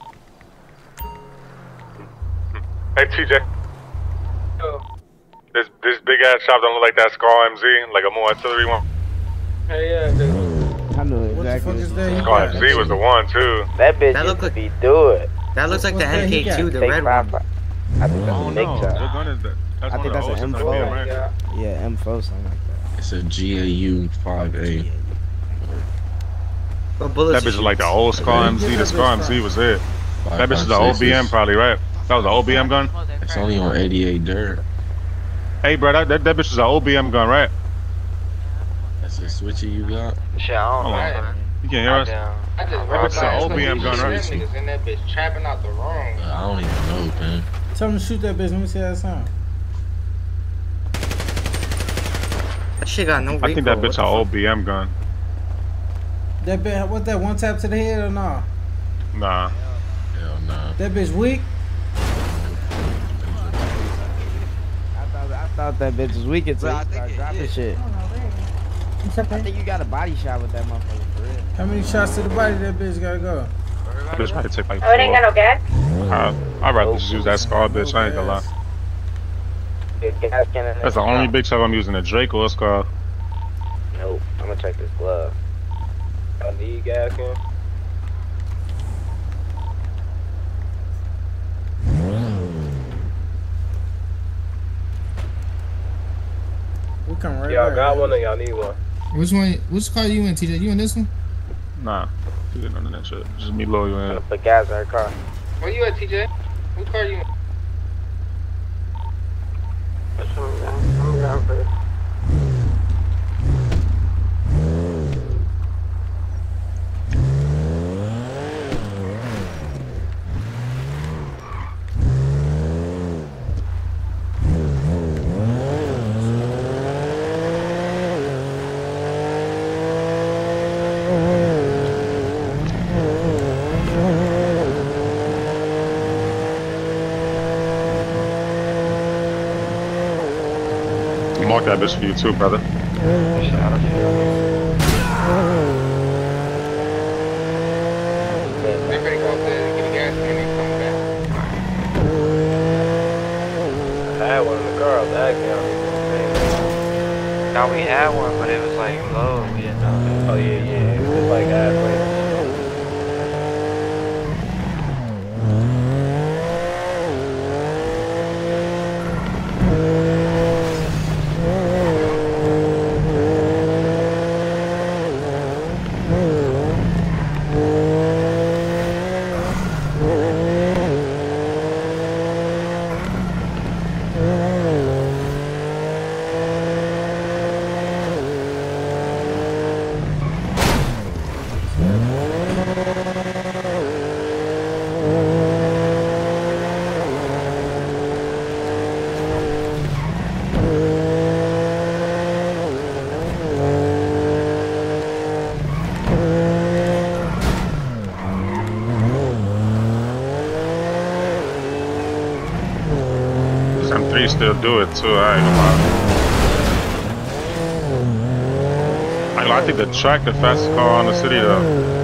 Hey, TJ. Oh. This big ass shop don't look like that Scar MZ, like a more artillery one. Hey, yeah, dude. I know exactly. What the fuck is that? Scar MZ was the one too. That bitch That used look to like- be through. That looks like the What's that he MK2, got? the Take red five. one. I think that's Oh a big no, what job. gun is that? That's I one think of that's the an old M4. right? Yeah, M4, something like that. It's a GAU 5A. What bullets That bitch is like the old Scar MZ. The Scar MZ was it. That bitch is the 5.56. OBM probably, right? That was the OBM gun? It's only on 88 dirt. Hey bro, that bitch is an OBM gun, right? That's a switchy you got? Shit, I don't Hold know, on. man. You can't hear us? I just That robbed bitch is by an OBM gun, right? niggas in that bitch trapping out the room. I don't even know, man. Tell them to shoot that bitch. Let me see how it sound. That shit got no recoil. I think that bitch an OBM gun. That bitch, what that, one tap to the head or nah? Nah. Hell nah. That bitch weak? I thought that bitch was weak until you start dropping shit. I think you got a body shot with that motherfucker for real. How many shots to the body that bitch gotta go? That bitch might take like Oh, it ain't got no gas? 4. I'd rather just use that Scar bitch, I ain't gonna lie. That's the only big shot I'm using, a Drake or a Scar. Nope. I'm gonna check this glove. I need gas can. We come right Y'all back. got one or y'all need one? Which one? Which car you in, TJ? You in this one? Nah, you get none of that shit. Just me loyal in. Put gas in her car. Where you at, TJ? What car you in? I'm down for it. Mark that bitch for you too, brother. They better go up there and get a gas can and come back. I had one in the car, back down. No, we had one, but it was like low. We didn't know. Oh yeah, it was just like halfway. streets still do it too. I ain't gonna lie. I think the track the fastest car on the city though.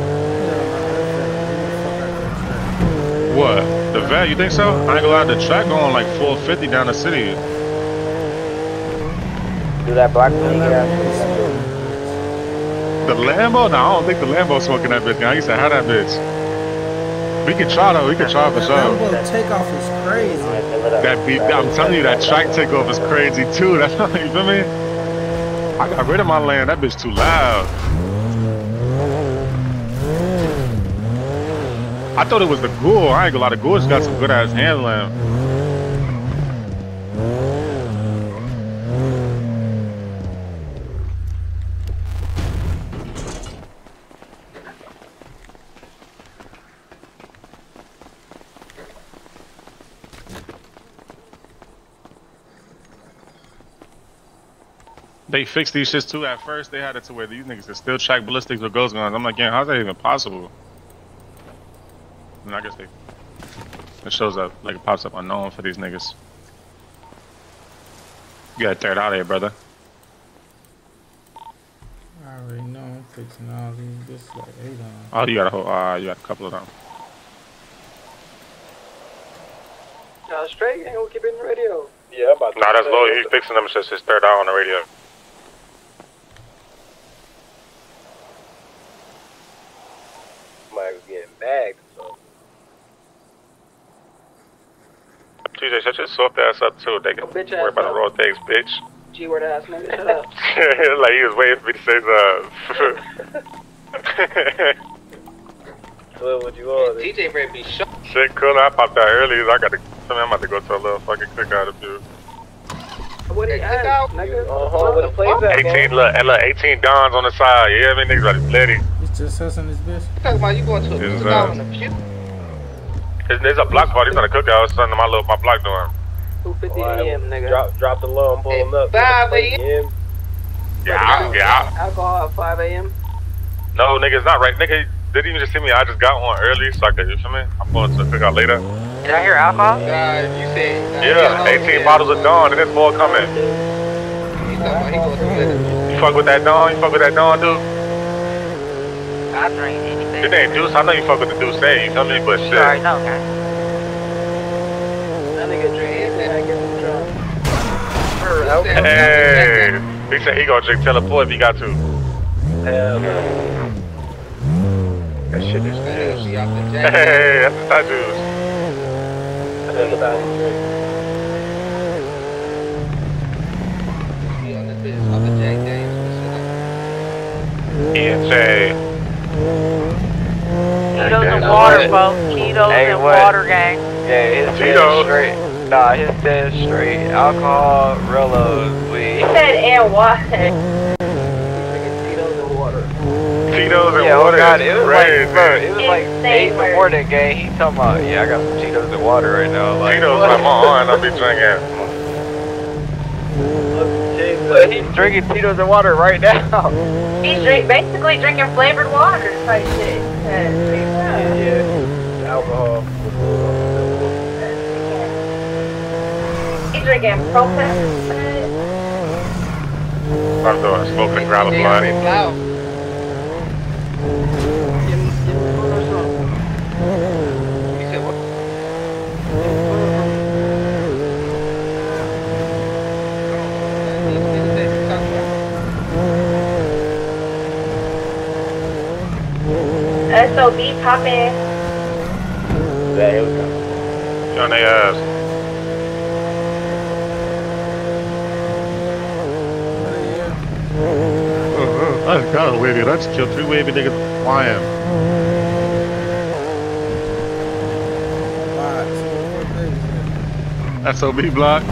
What? The vet? You think so? I ain't gonna lie. The track going like 450 down the city. Do that black thing, yeah. The Lambo? No, I don't think the Lambo's smoking that bitch. I used to have that bitch. We can try though. We can try for sure. Lambo takeoff is crazy. That beat, I'm telling you, that track takeoff is crazy too. That's you feel me? I got rid of my land. That bitch too loud. I thought it was the Ghoul. I ain't gonna lie. The Ghoul's got some good ass handling. They fixed these shits too. At first, they had it to where these niggas could still track ballistics with ghost guns. I'm like, yeah, how's that even possible? And I guess it shows up, like it pops up unknown for these niggas. You gotta tear it out of here, brother. I already know I'm fixing all these. This like 8 on. Oh, you got a whole, you got a couple of them. Straight, ain't gonna keep it in the radio. Yeah, about nah, that's low. He's fixing them. It's just his third out on the radio. Somebody was getting bagged, so. TJ, shut your soft ass up too. They can worry about the road things, bitch. G-word ass nigga, shut up. Like he was waiting for me to say something. What you want? DJ ready be shot. Shit, cool. I popped out early. I'm about to go to a little fucking cookout if you. What he out, nigga? Where the place at, 18, look, and look, 18 Dons on the side. You hear me? Niggas about to ready. It's just us and this bitch. You talking about you going to a cookout on the pew? There's a block party. It's not a cookout. It's something my block doing. 2:50 a.m. nigga. Drop the low. I'm pulling up. 5 a.m. Yeah. Alcohol at 5 a.m. No, nigga, it's not right. Nigga, didn't even just see me. I just got one early, so I could, you feel me? I'm going to a cookout later. Did I hear alcohol? You said. Yeah, 18 bottles of Dawn, and this boy coming. You fuck with that Dawn? You fuck with that Dawn, dude? I drink anything. Your name Deuce? I know you fuck with the Deuce name, you feel me? But shit. You already know, okay? That nigga drink anything, I get him drunk. Hey, he said he gonna drink Teleport if he got to. Hell no. That shit is good. Hey, that's the side juice. Think about it. EJ. Tito's and water, folks. Tito's and water, gang. Yeah, his dead straight. Nah, his dead straight. Alcohol, Rellos, weed. He said and water. Tito's and water. Tito's and Yeah, water. Oh God, it was like, crazy. bro, it was like 8 in the morning, gang. He talking about, yeah, I got some Tito's and water right now. Like, Tito's like my aunt, I'll be drinking. But he's drinking Tito's and water right now. He's basically drinking flavored water type shit. Yeah, alcohol. He's drinking propane. I'm doing smoking grab a blunt. SOB poppin'. Yeah, here we go. You on their ass. That's kind of wavy. I just killed 3 wavy niggas flying. SOB block.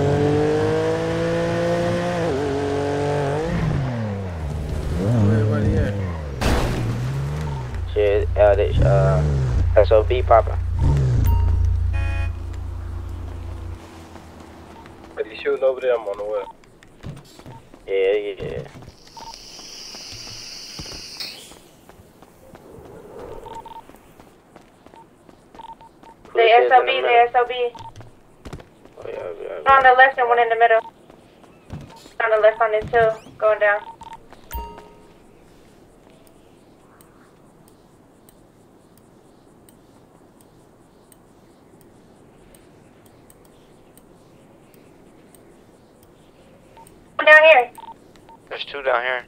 Everybody at? Shit, SOB poppin'. But he's shooting over there, I'm on the way. Yeah. The SOB. Oh, yeah. on the left and one in the middle. On the left on this hill, going down. Down here. There's 2 down here.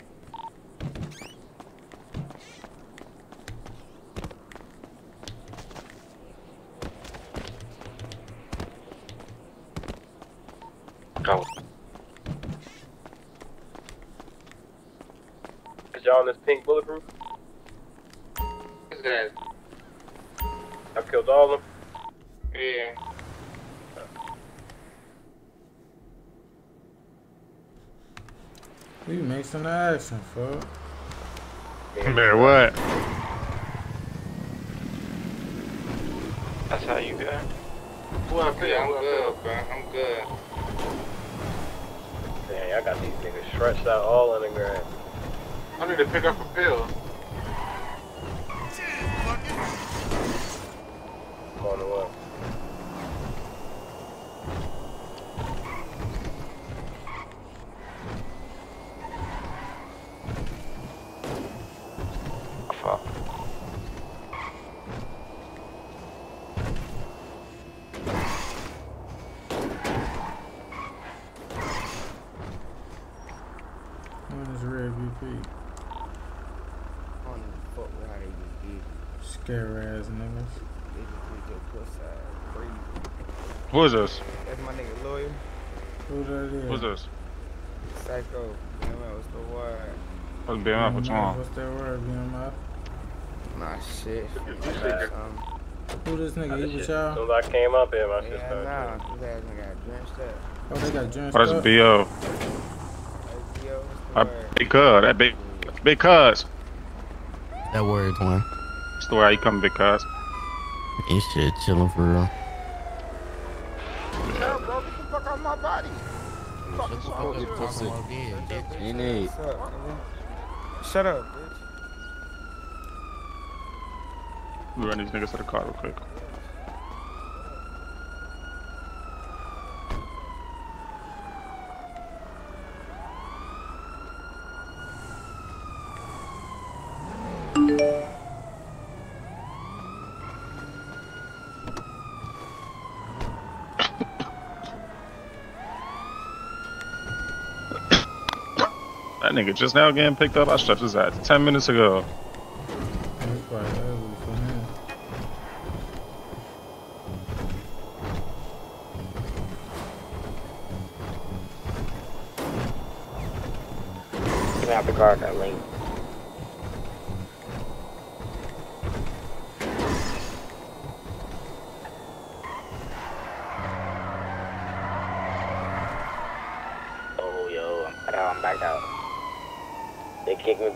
Go. Is y'all in this pink bulletproof? What's that? I killed all of them. Yeah. We mixing the action, fuck. Man, what? That's how you good. I'm good, bro. I'm good. Dang, I got these niggas stretched out all in the ground. I need to pick up a pill. I'm on the way. Fuck. What is red VP? Scare ass niggas. Who is this? That's my nigga Lawyer. Who that is? Who's this? Psycho. What's the word? What's BMF? What's wrong? What's that word, BMF? Nah, shit. Who this nigga? He with y'all? As soon as I came up here, my shit Yeah, started. nah. His ass got drenched up. Oh, they got drenched What is up? BO? Big cuz. That big cuz. That word, one. That's the way you come, big cuz. This shit chilling for real. No, bro, get the fuck out of my body. Shut up, bitch. We run these niggas to the car real quick. That nigga just now getting picked up. I stretched his ass 10 minutes ago. That's quite ugly for him. Get out the car, that link. Oh, yo, I'm back out. They kicked me.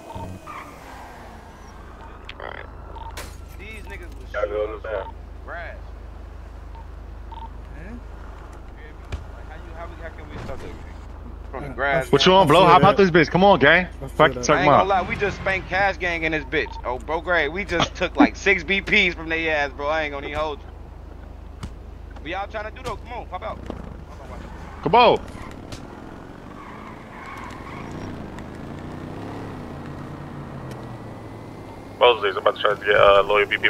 Alright. These niggas was Y'all go in the back. grass. How can we stop that? From the grass. What you on, blow? Hop out this bitch. Come on, gang. Fuck I ain't talking gonna about. lie, we just spanked Cash Gang in this bitch. Oh, bro, great. We just took like 6 BPs from their ass, bro. I ain't gonna even hold you. What y'all trying to do though? Come on, pop out. Come on. Mosley's about to try to get lawyer BP.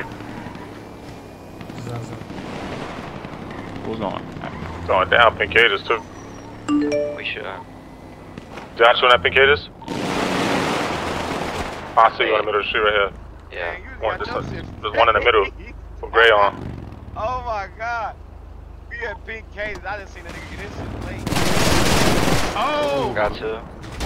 Who's going? Going down, pink cages too. We should. Josh, you on that pink cages? I see you in the middle of the street right here. Yeah. There's one in the middle with gray on. Oh my god. We had pink cases. I didn't see that nigga get his shit late. Oh! Gotcha.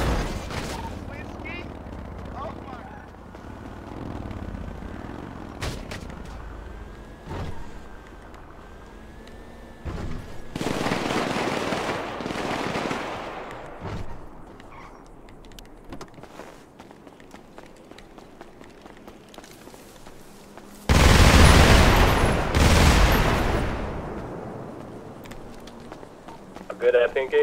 Good at Pinky?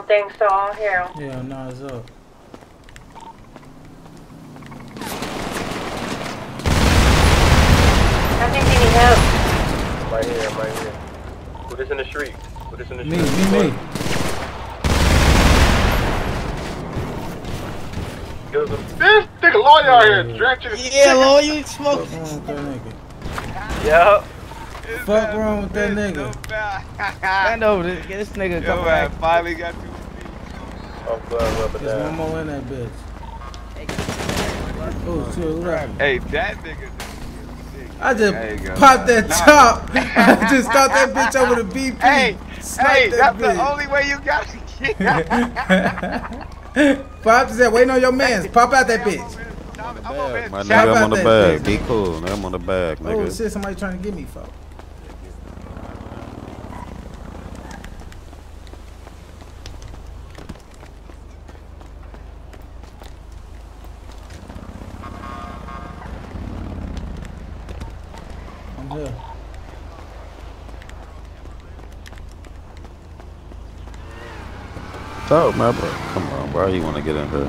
don't think so. Here. Yeah, no, it's up. I think they need help. I'm right here, I'm right here. Put this in the street. Put this in the Me. street. This nigga lawyer out here drenching his Yeah, Lord, you smoking. Yup. Fuck wrong with that nigga? Bend over this. Get this nigga a Yo, couple man, back. finally got you. I'm glad rubber There's one down. more in that bitch. Oh, shit, what happened? Hey, that nigga. I just There you go, popped man. that top. I just thought that bitch over the BP. Hey, Sniped hey, that that's bitch. the only way you got to get. Pop said, waiting on your mans. Pop out that bitch. My nigga, I'm on the bag. Be cool. Nigga, I'm on the bag, Oh nigga. shit, somebody trying to get me, fuck. I'm here. Talk, man, bro. Come on, bro. You want to get in here?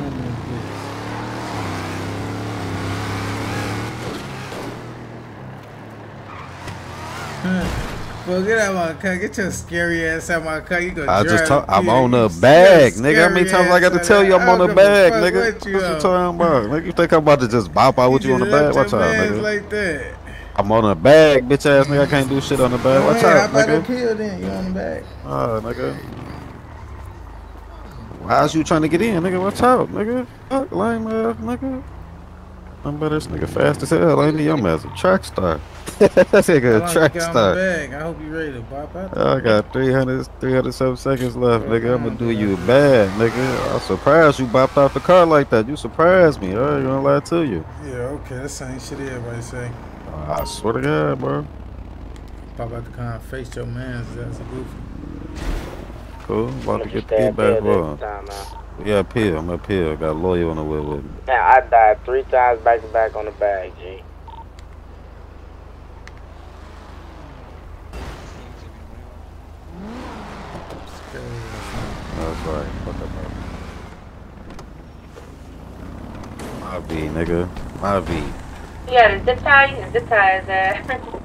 Well, get out my car. Get your scary ass out my car. You go I just drive talk. I'm here. on the You bag, scary nigga. How many times I got to ass tell you I'm on the don't give a bag, fuck nigga? what you What you on. talking about, nigga? You think I'm about to just bop out with you on the bag? Watch out, nigga. Like that. I'm on the bag, bitch ass nigga. I can't do shit on the bag. Watch out, Hop out that nigga. pill then. You on the bag. Nigga. How's you trying to get in, nigga? Watch out, nigga. Fuck, lame ass, nigga. I'm better this nigga fast as hell. Ain't he? I'm as a track star. That's like a track I star. hope you ready to pop out. I got 307 seconds left, nigga. I'm gonna do you bad, nigga. I'm surprised you bopped out the car like that. You surprised me. I ain't gonna lie to you. Yeah, okay. That's the same shit everybody say. I swear to God, bro. Pop out the car and face your mans. That's a goofy. Cool. About to get the feedback for him. Yeah, pill. I'm a pill. Got a lawyer on the way with me. Man, I died 3 times back to back on the bag, G. That's right. Fuck up, man. My V, nigga. My V. Yeah, the zip tie. You can zip tie is there.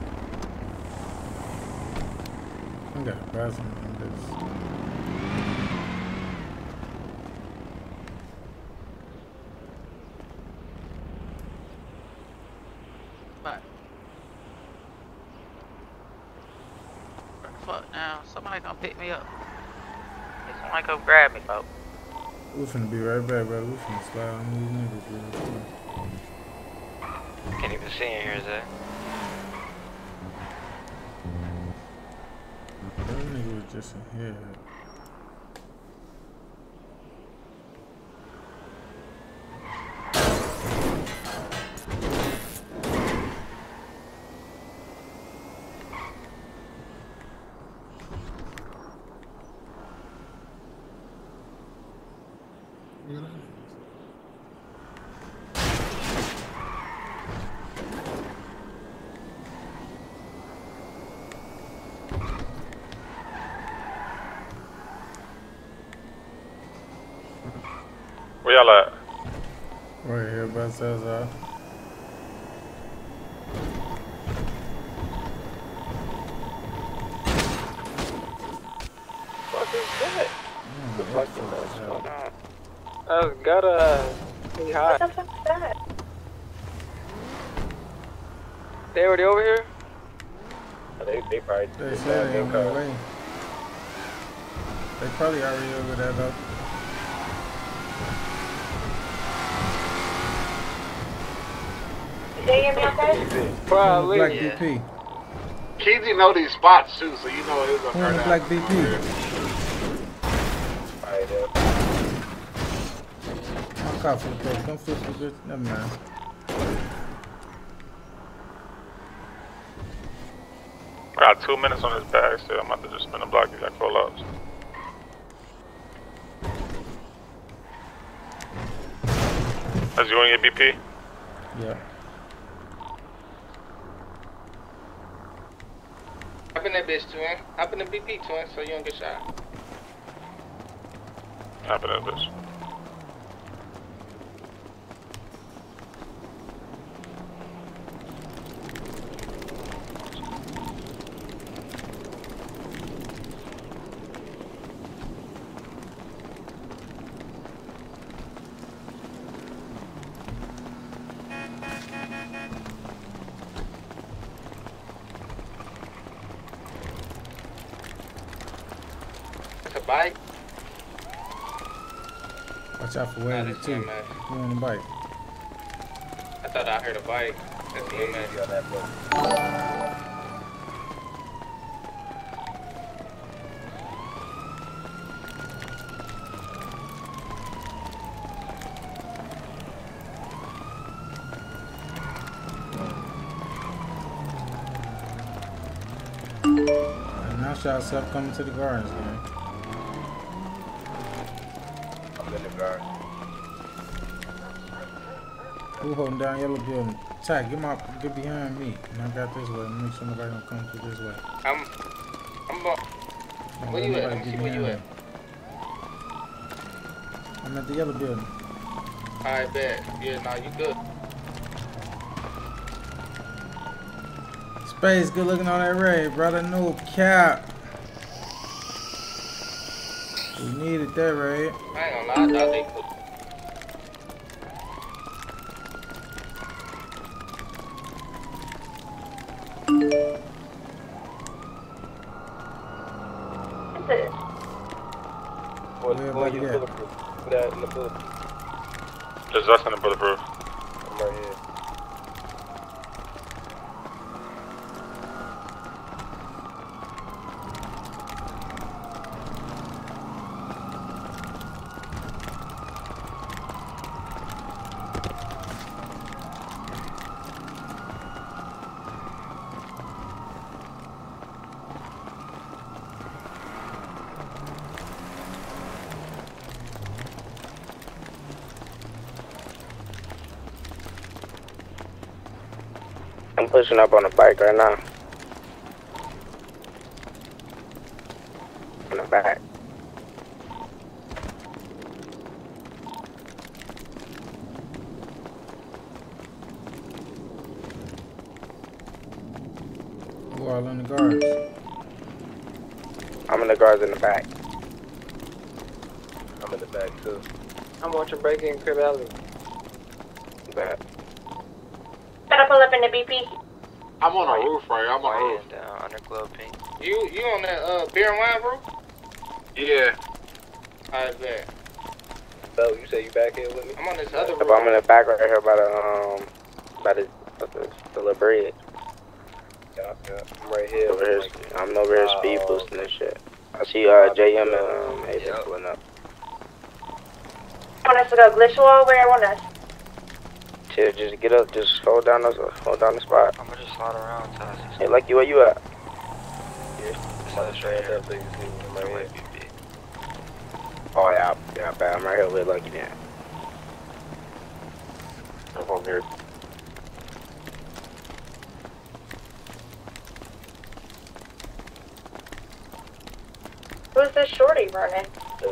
I gotta grab some of this. Fuck now. Somebody gonna pick me up. Somebody come grab me, folks. We finna be right back, brother. We finna slide on these niggas real quick. Can't even see in here, Zach. That nigga was just in here. Where y'all at? Right here, by Cesar. What is that? The fuck is that going on? I gotta be hot. What the fuck is that? They already over here? They probably They said they on their way. They probably already over there though. Did they hear me okay? Probably. Black BP. Keezy know these spots too, so you know it's Who in the Black BP? My car for the place. Don't feel so good. Never mind. I got 2 minutes on this bag still. I'm about to just spin the block. You got pull ups. That's you on your BP? Yeah. Hop in that bitch, twin. Hop in the BP, twin, so you don't get shot. Top of that bitch. It's a bike. Watch out for waves too. Who on the bike? I thought I heard a bike. That's the EMS. Announce yourself coming to the gardens, man. I'm in the garden. Who holding down yellow building? Ty, get behind me. And I got this way. Make sure nobody don't come through this way. Where you at? Let me see where you at. I'm at the yellow building. Alright, bet. Yeah, nah, you good. Space, good looking on that raid, brother. No cap. We needed that raid. I ain't gonna lie, I thought they could. Everybody there. That in the booth. Just us in the bulletproof. I'm right here. I'm pushing up on the bike right now. On the back. Who all in the guards? I'm in the guards in the back. I'm in the back too. I'm watching breaking in Crib Alley. Back. Gotta pull up in the BP. I'm on a roof right here. I'm on a roof. Down, underglow pink. You on that beer and wine roof? Yeah. I bet. So you say you back here with me? I'm on this other roof. I'm in the back right here by the little bridge. Yeah. I'm right here. Over here. I'm over here speed boosting this shit. I see JM and Aiden pulling up. Want us to go Glitchwall? Where I want us? Chill, just get up, just hold down the spot. I'm gonna just slide around till I see Hey, Lucky, where you at? I'm straight up so you can see me. I'm right here. Oh yeah, bad. I'm right here with Lucky now. I'm over here. Who's this shorty running?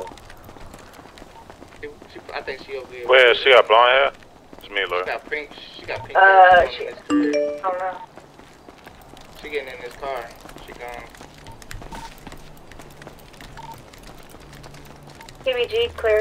I think she over here. Where she got blonde hair? It's me, Laura. She got pink. She got pink. I don't know. She getting in this car. She gone. TBG clear.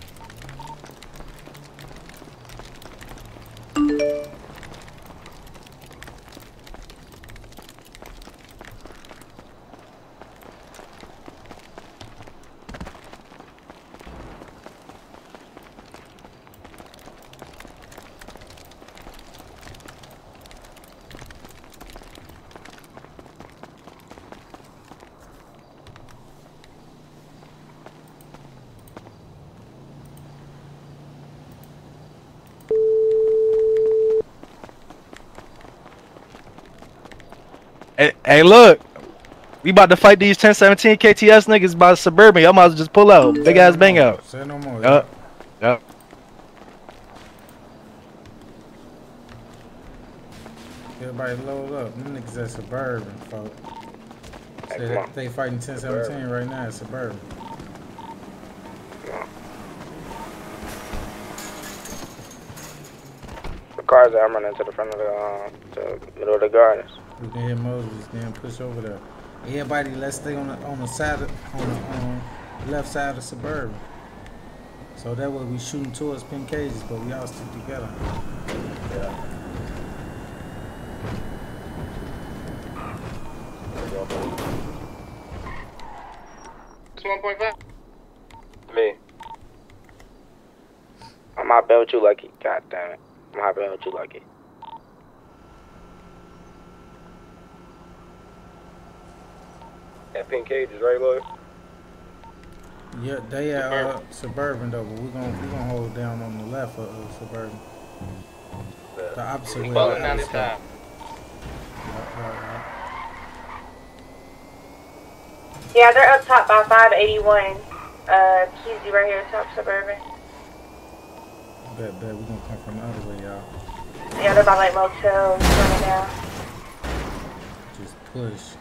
Hey, look. We about to fight these 1017 KTS niggas by Suburban. Y'all might as well just pull out. Big ass bang out. Say no more. Yup. Everybody load up. Them niggas at Suburban, folks. They fighting 1017 right now at Suburban. cars that I'm running to the front of the middle of the gardens. We can hit Moses, then push over there. Everybody, let's stay on the side of, on the left side of Suburban. So that way we shooting towards pin cages, but we all stick together. Yeah. It's 1.5. Me. I'm hopping with you, Lucky. God damn it. I'm hopping with you, Lucky. At Pink Cages, right, Lloyd? Yeah, they are Suburban though, but we're gonna hold down on the left of Suburban. The opposite way. Falling down this side. Yeah, they're up top by 581. Keezy right here, top Suburban. Bet we're gonna come from the other way, y'all. Yeah, they're by like motels running down. Just push.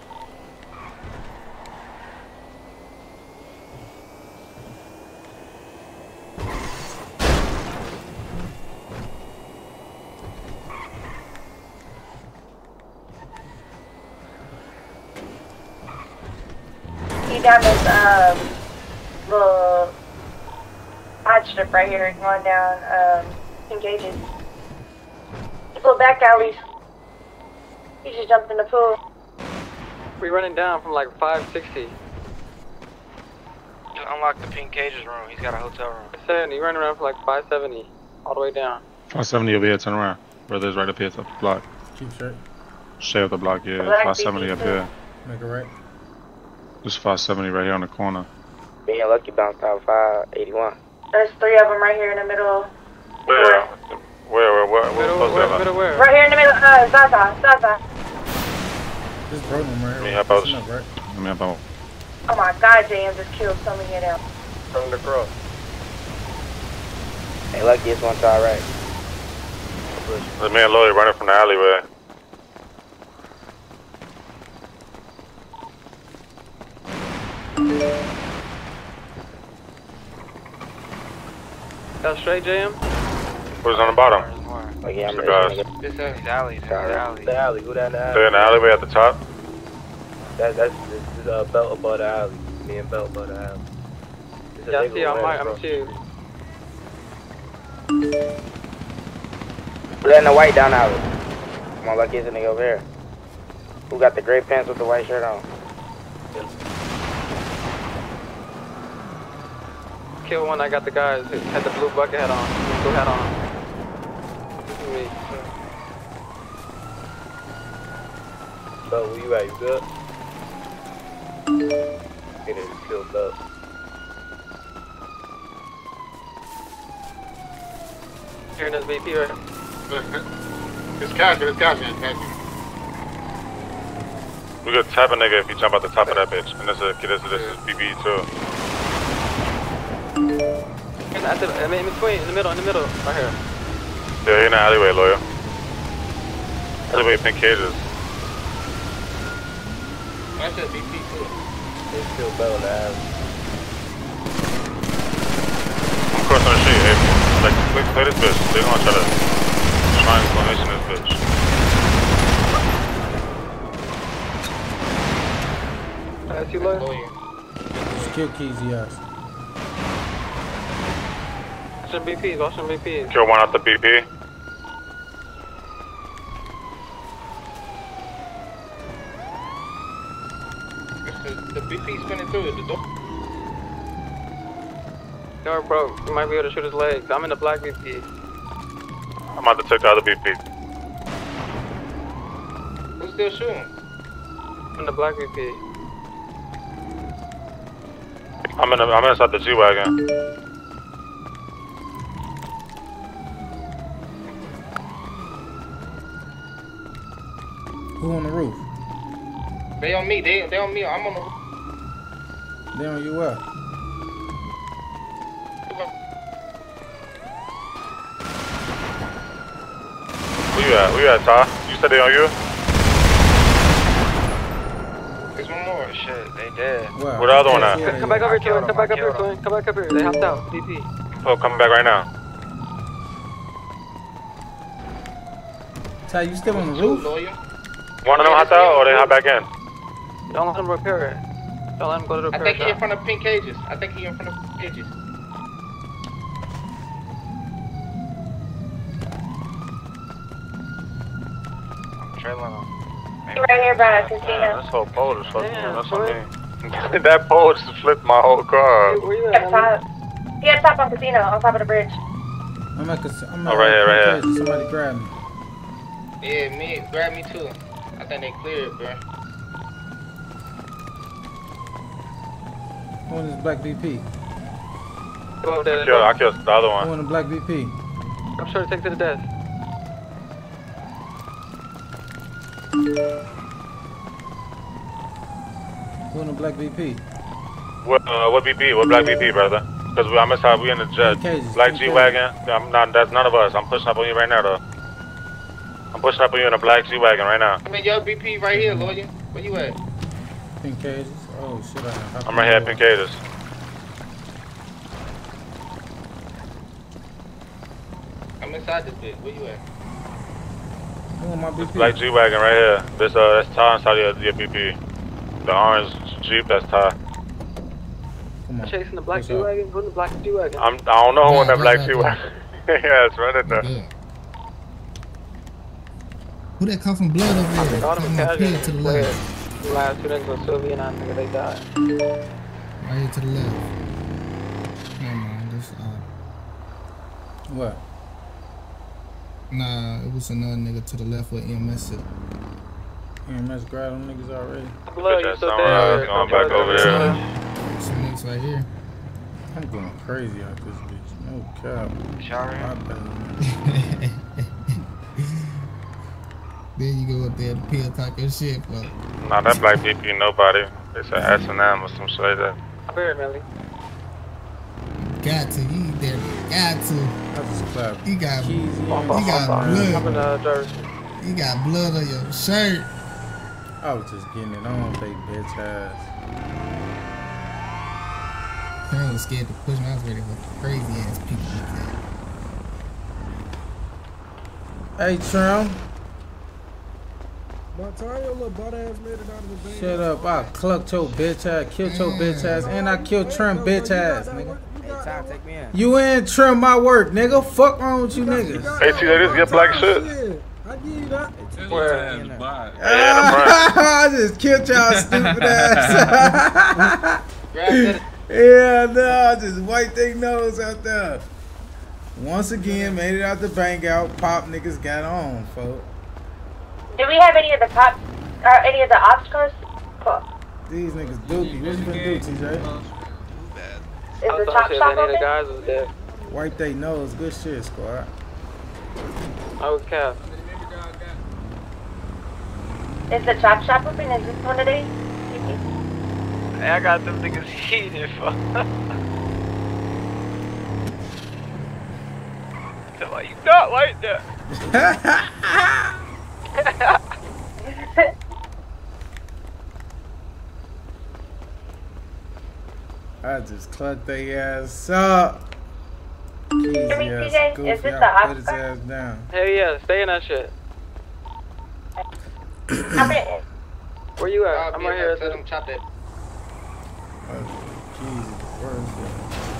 He down this little odd strip right here going down engages. Little back alleys. He just jumped in the pool. We running down from like 560. Just unlock the Pink Cages room. He's got a hotel room. I said he running around from like 570 all the way down. 570 over here, turn around. Brothers right up here, top the block. Keep straight. Stay up the block, yeah. 570 up here. Make it right. This 570 right here on the corner. Me and Lucky bounced out 581. There's 3 of them right here in the middle. Where? Where? Right here in the middle. Zaza. This bro room right here. Let me help out. Right? Let me help out. Oh my God, JM just killed so many of them. From the cross. Hey, Lucky, it's one to our right. There's me and Lloyd running from the alleyway. That's straight, JM? Who's on the bottom? Oh, yeah, I'm This alley. The alley. Who down the alley? They're in the alleyway at the top. This is Belt above the alley. Me and Belt above the alley. Yeah, I see. I'm too. Who letting the white down alley? Come on, Lucky, it's a nigga over here. Who got the gray pants with the white shirt on? Kill one. I got the guys who had the blue bucket hat on. Blue hat on. This is me. Belt, where you at? You good? Getting killed up. Hearing this BP right? It's catching. We could tap a nigga if you jump out the top of that bitch. And this is BB too. In between, in the middle, right here. Yeah, you're in the alleyway, Lawyer. Alleyway, Pink Cages. That's a BP too. They still Belt the alley. I'm crossing the street, hey. Like, play this bitch. They're gonna try to triangulation this bitch. I see Lloyd. Just kill Keezy ass. Watch some BPs. Kill one out the BP. The BP spinning through the door. No, bro, you might be able to shoot his legs. I'm in the black BP. I'm about to take the other BP. Who's still shooting? In the black BP. I'm inside the G-Wagon. Who on the roof? They on me. They on me. I'm on the roof. They on you what? Where you at, Ty? You said they on you? There's one more. Shit, they dead. Where the other one at? Come back over here, Come back up here, Twin. Come back up here. They hopped out. BP. Oh, coming back right now. Ty, you still on the roof? Wanna know how to or they hop back in? Don't let him repair it. Don't let him go to the repair I think he in shop. front of pink cages. I think he in front of pink cages. I'm trailing him. Right here by Casino. This whole pole is fucking. That's what I mean. That pole just flipped my whole car. Where you He up top. He up top on Casino, on top of the bridge. I'm at right here, right here. Somebody grab me. Yeah, grab me too. I think they cleared, bro. Who in this black BP? Go over there. I killed the other one. Who in the black BP? I'm sure to take to the desk. Who in the black BP? What BP? What black BP, brother? Because I'm inside. We in the jet. Black G-Wagon. I'm not. That's none of us. I'm pushing up on you right now, though. I'm pushing up on you in a black G-Wagon right now. I mean, yo, BP right here, lawyer. Where you at? Pink cages. Oh shit! I'm right here at Pink Cages. I'm inside this bitch. Where you at? Who in my BP? Black G-Wagon right here. This that's Ty inside your BP. The orange Jeep, that's Ty. Chasing the black G-Wagon? Who's the black G-Wagon? I don't know who in that black G-Wagon. Yeah, it's right in there. Who that come from blood over there? All them Come up here to the left. The last two niggas on Sylvia and I nigga, they died. Right here to the left. Never mind, this What? Nah, it was another nigga to the left with EMS at. EMS grab them niggas already. Blood, you still there? Going back over there. Some niggas right here. I'm going crazy out this bitch. No cap. My bad. Then you go up there to peel talk your shit, but. Nah, that black BP, nobody. It's an S&M or some shit like that. I'm here, Millie. Got to, you there, got to. I just clapped. You got blood. You got blood on your shirt. I was just getting it on, fake bitch ass. I was scared to push me. I was ready for crazy ass people like that. Hey, Trim. By the time your little butt ass made it out of the bank. Shut up. I clucked your bitch ass, killed your bitch ass, and I killed Trim bitch ass, nigga. Hey, take me in. You ain't Trim my work, nigga. Fuck wrong with you niggas. Hey, T, that is your black shit. I give you that. I just killed y'all stupid ass. Yeah, no, I just wiped their nose out there. Once again, made it out the bank out. Pop niggas got on, folks. Do we have any of the cops or any of the ops cars? Cool. These niggas dookie. What you gonna do, TJ? Is the chop shop any of the open? guys was dead. Wipe they nose. Good shit, squad. I was Cap. Is the chop shop open? Is this one today? Hey, I got them niggas heated, fuck. So why you not like that? I just clucked they ass up. Easy TJ, ass is goofy. this the I ops put his car? ass down. Hell yeah, stay in that shit. Where you at? I'm right here. Let them chop that. Jesus, where is that?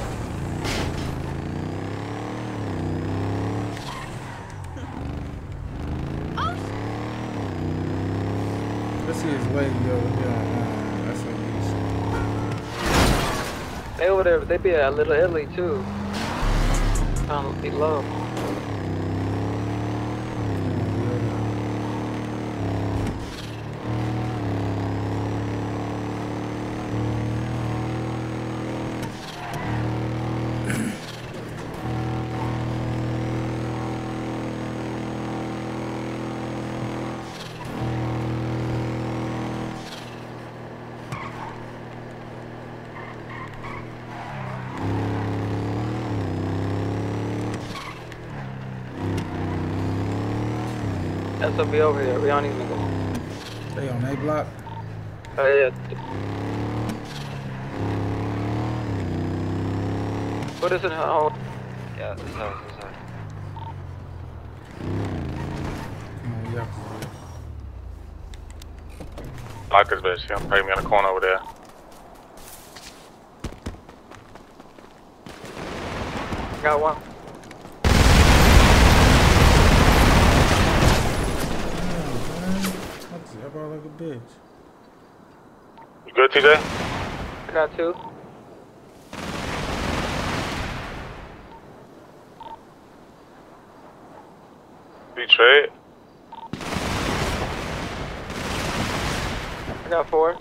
Let's see his way, yo. That's what he's. They over there, they be at Little Italy too. Trying to be low. SOB over here. We don't even go. They on A block? Oh yeah. Put us in her home. Yeah, this house. Oh, Yeah. Lock this bitch. She gonna pay me in the corner over there. Got one. Up all like a bitch. You good, TJ? I got two. You trade? I got four.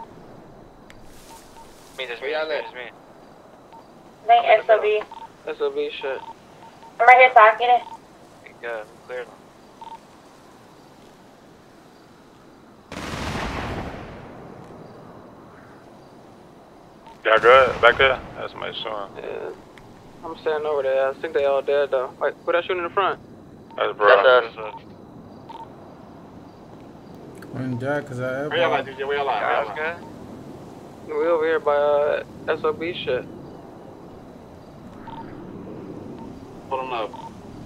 Me, Where y'all at? me. Thank SOB. SOB shit. I'm right here, so I get it. Yeah, clear. Y'all good? Back there? That's my sure. Yeah. I'm standing over there. I think they all dead though. Wait, put that shooting in the front. That's bro. When Jack, cause I Where y'all at, DJ? Where y'all at? Guys, We over here by SOB shit. Pull them up.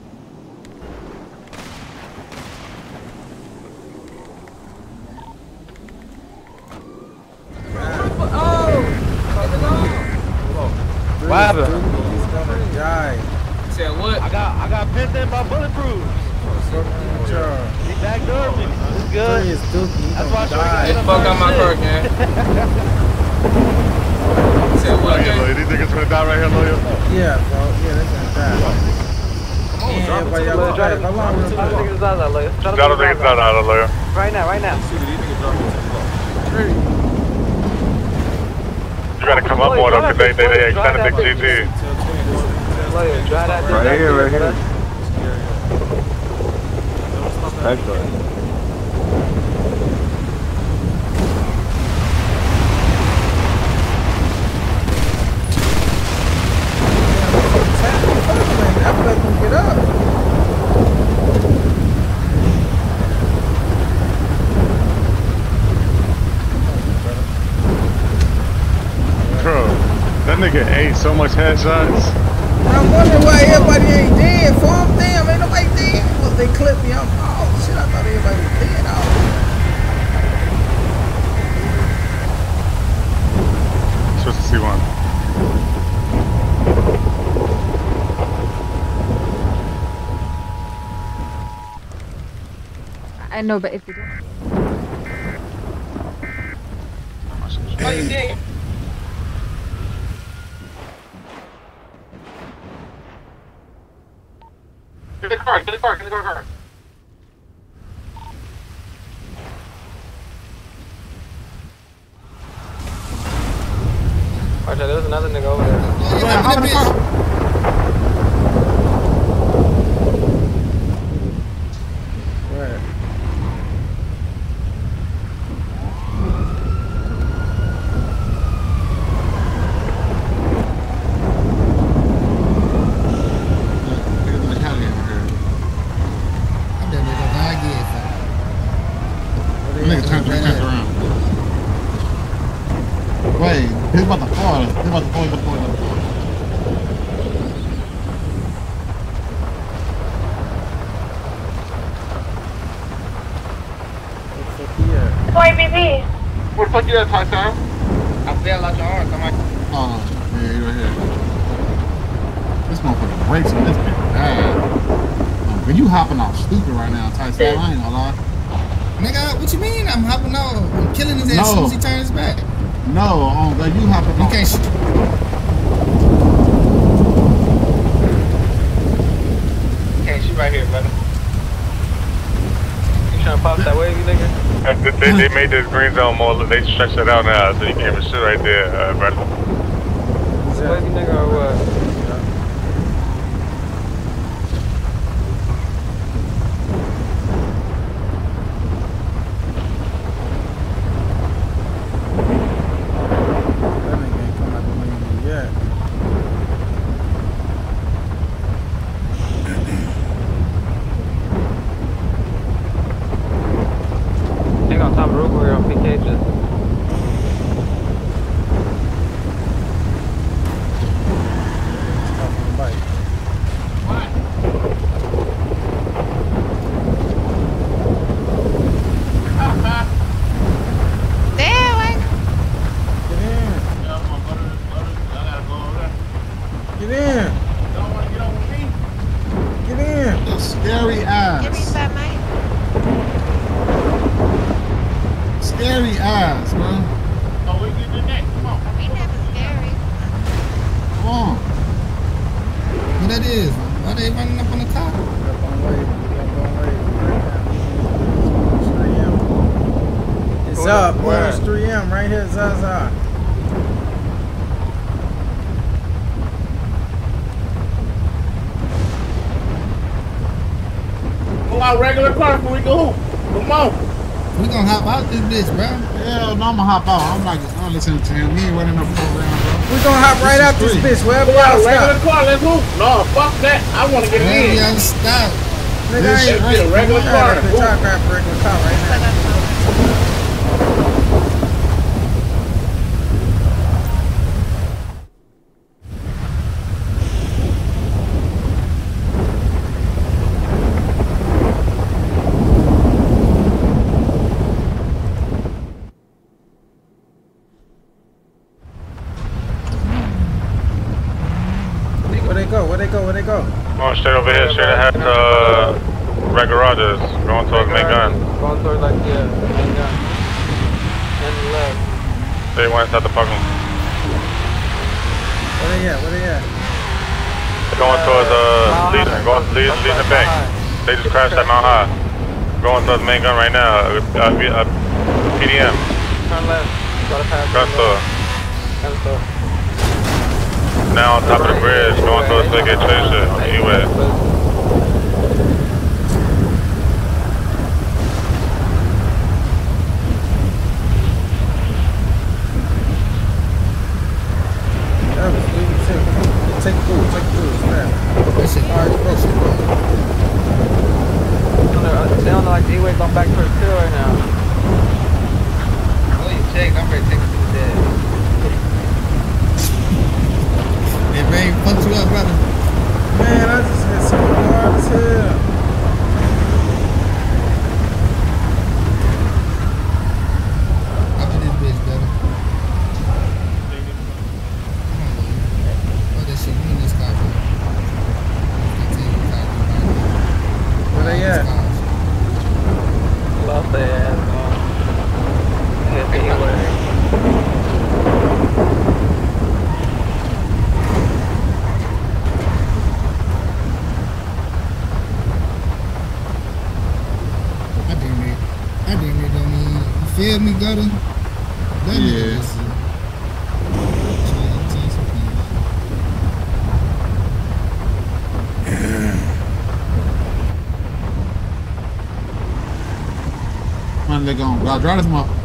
What happened? He's gonna die. Said what? I got pinned in by bulletproof. He backdoored me. It's good. That's why I tried to get him. Fuck out my car, man. Said what? These niggas gonna die right here, lawyer? Yeah, bro. Yeah, they're gonna die. Come on, everybody else back. How long will it take? Drop the niggas out of lawyer. Right now, right now. You gotta come up more though, cause they extended the GG. Right here, right here. Excellent. Let them get up. Bro, that nigga ate so much headshots. I'm wondering why everybody ain't dead. For them, damn, ain't nobody dead. Well, they clipped me. I'm, oh shit, I thought everybody was dead. Supposed to see one. I know, but if you don't. Oh, you did. Get the car, get the car, get the car. Watch out, there's another nigga over there. Where? Nigga turn around. Wait, he's about to fall. He's about to fall. Boy, BP. Where the fuck you at, Ty-Time? I fell out your arm. Oh, yeah, he's right here. This motherfucker brakes on this bitch bad. But you hopping off stupid right now, Tyson. I ain't gonna lie. Nigga, what you mean? I'm hopping off. I'm killing his ass as soon as he turns back. No, you hopping off. You can't shoot right here, brother. You trying to pop that wavy nigga? They made this green zone more, they stretched it out now, so you can't even shoot right there, brother. Wavy nigga or what? Top roof over here on PK just. scary ass, man. Oh, we get the next. Come on. We never scary. Come on. What that is? Why they running up on the car? It's up. Orange 3M right here, Zaza. Pull out regular car before we go. Come on. We gonna hop out this bitch, bro. Hell no, I'm gonna hop out. I'm listening to him. He ain't running no program, bro. We gonna hop right out this bitch. Wherever Pull out y'all a regular stop. car. Let's move. No, fuck that. I want to get it Wherever in. y'all stop. Nigga, This shit be a regular car. The top grab a regular car right now. Where they go? Going straight over here, straight ahead to Red Garages, going towards main gun. Going towards like the main gun. And the left. They went inside the parking. Where they at? They're going towards Legion Bank. They just crashed at Mount High. Going towards main gun right now. PDM. Turn left. Gotta pass. Gun store. Gun store. Now on top of the bridge, going towards Slingate Tracer on the E-way. Take food, Stay on like the E-way going back towards the hill right now. Oh, you checked. I'm ready to take it to the dead. Hey, Ray, fucked you up, brother. Man, I just hit so hard as hell. Up in this bitch, brother. Oh, that shit, we in this car, bro. Where they at? Lost their ass, man. Hit the E-way. Feel me, gutter? That nigga is Man, they're going. God, drive this motherfucker.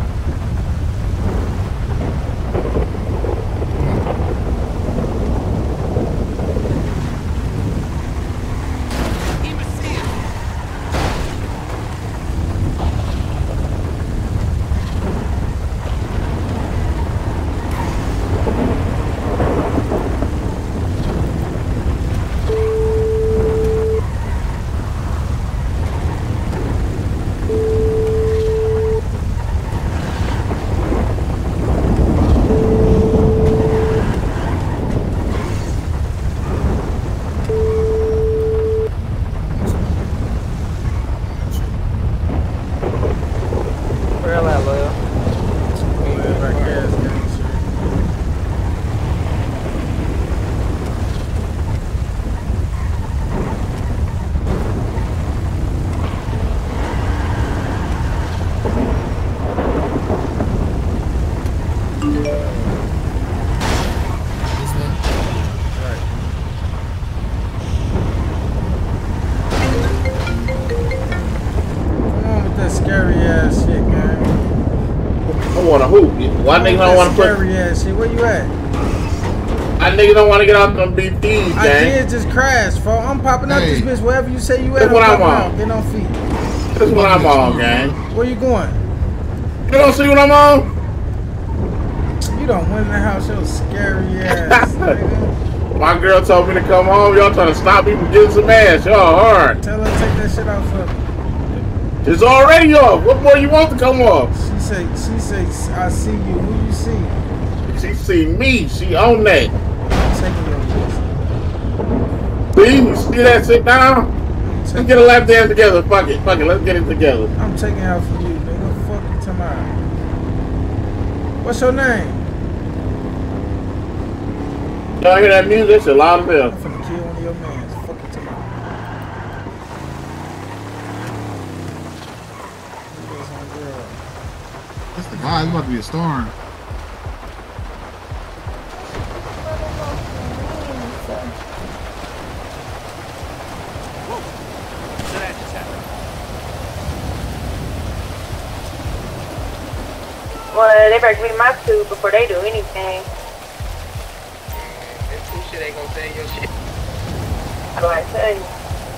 Why niggas don't want to put scary ass shit? Where you at? I niggas don't want to get out them BPs, I did just crash, fo. I'm popping out this bitch wherever you say you at. That's what I'm on. Get on feet. That's what I'm on, gang. Where you going? You don't see what I'm on? You don't win in the house, your scary ass. Nigga. My girl told me to come home. Y'all trying to stop me from getting some ass. Y'all hard. Tell her to take that shit off for me. It's already off. What more you want to come off? She say, I see you. Who you see? She see me. She on that. I'm taking your See? You see that? Sit down. Let's get a lap dance together. Fuck it. Let's get it together. I'm taking out for you, nigga. Fuck you tomorrow. What's your name? Y'all hear that music? It's a loud and bell. I'm finna kill one of your mans. Fuck it tomorrow. That's the vibe. It's about to be a storm. Well, they better read my food before they do anything. This food shit ain't gonna save your shit. How do I tell you?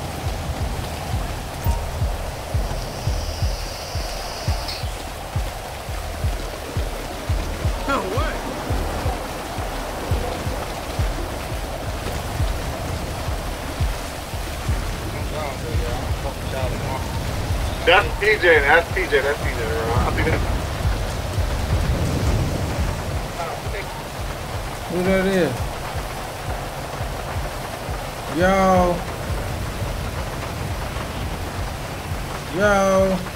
That's PJ. That's PJ. That's PJ. I think that's. Who that is? Yo. Yo.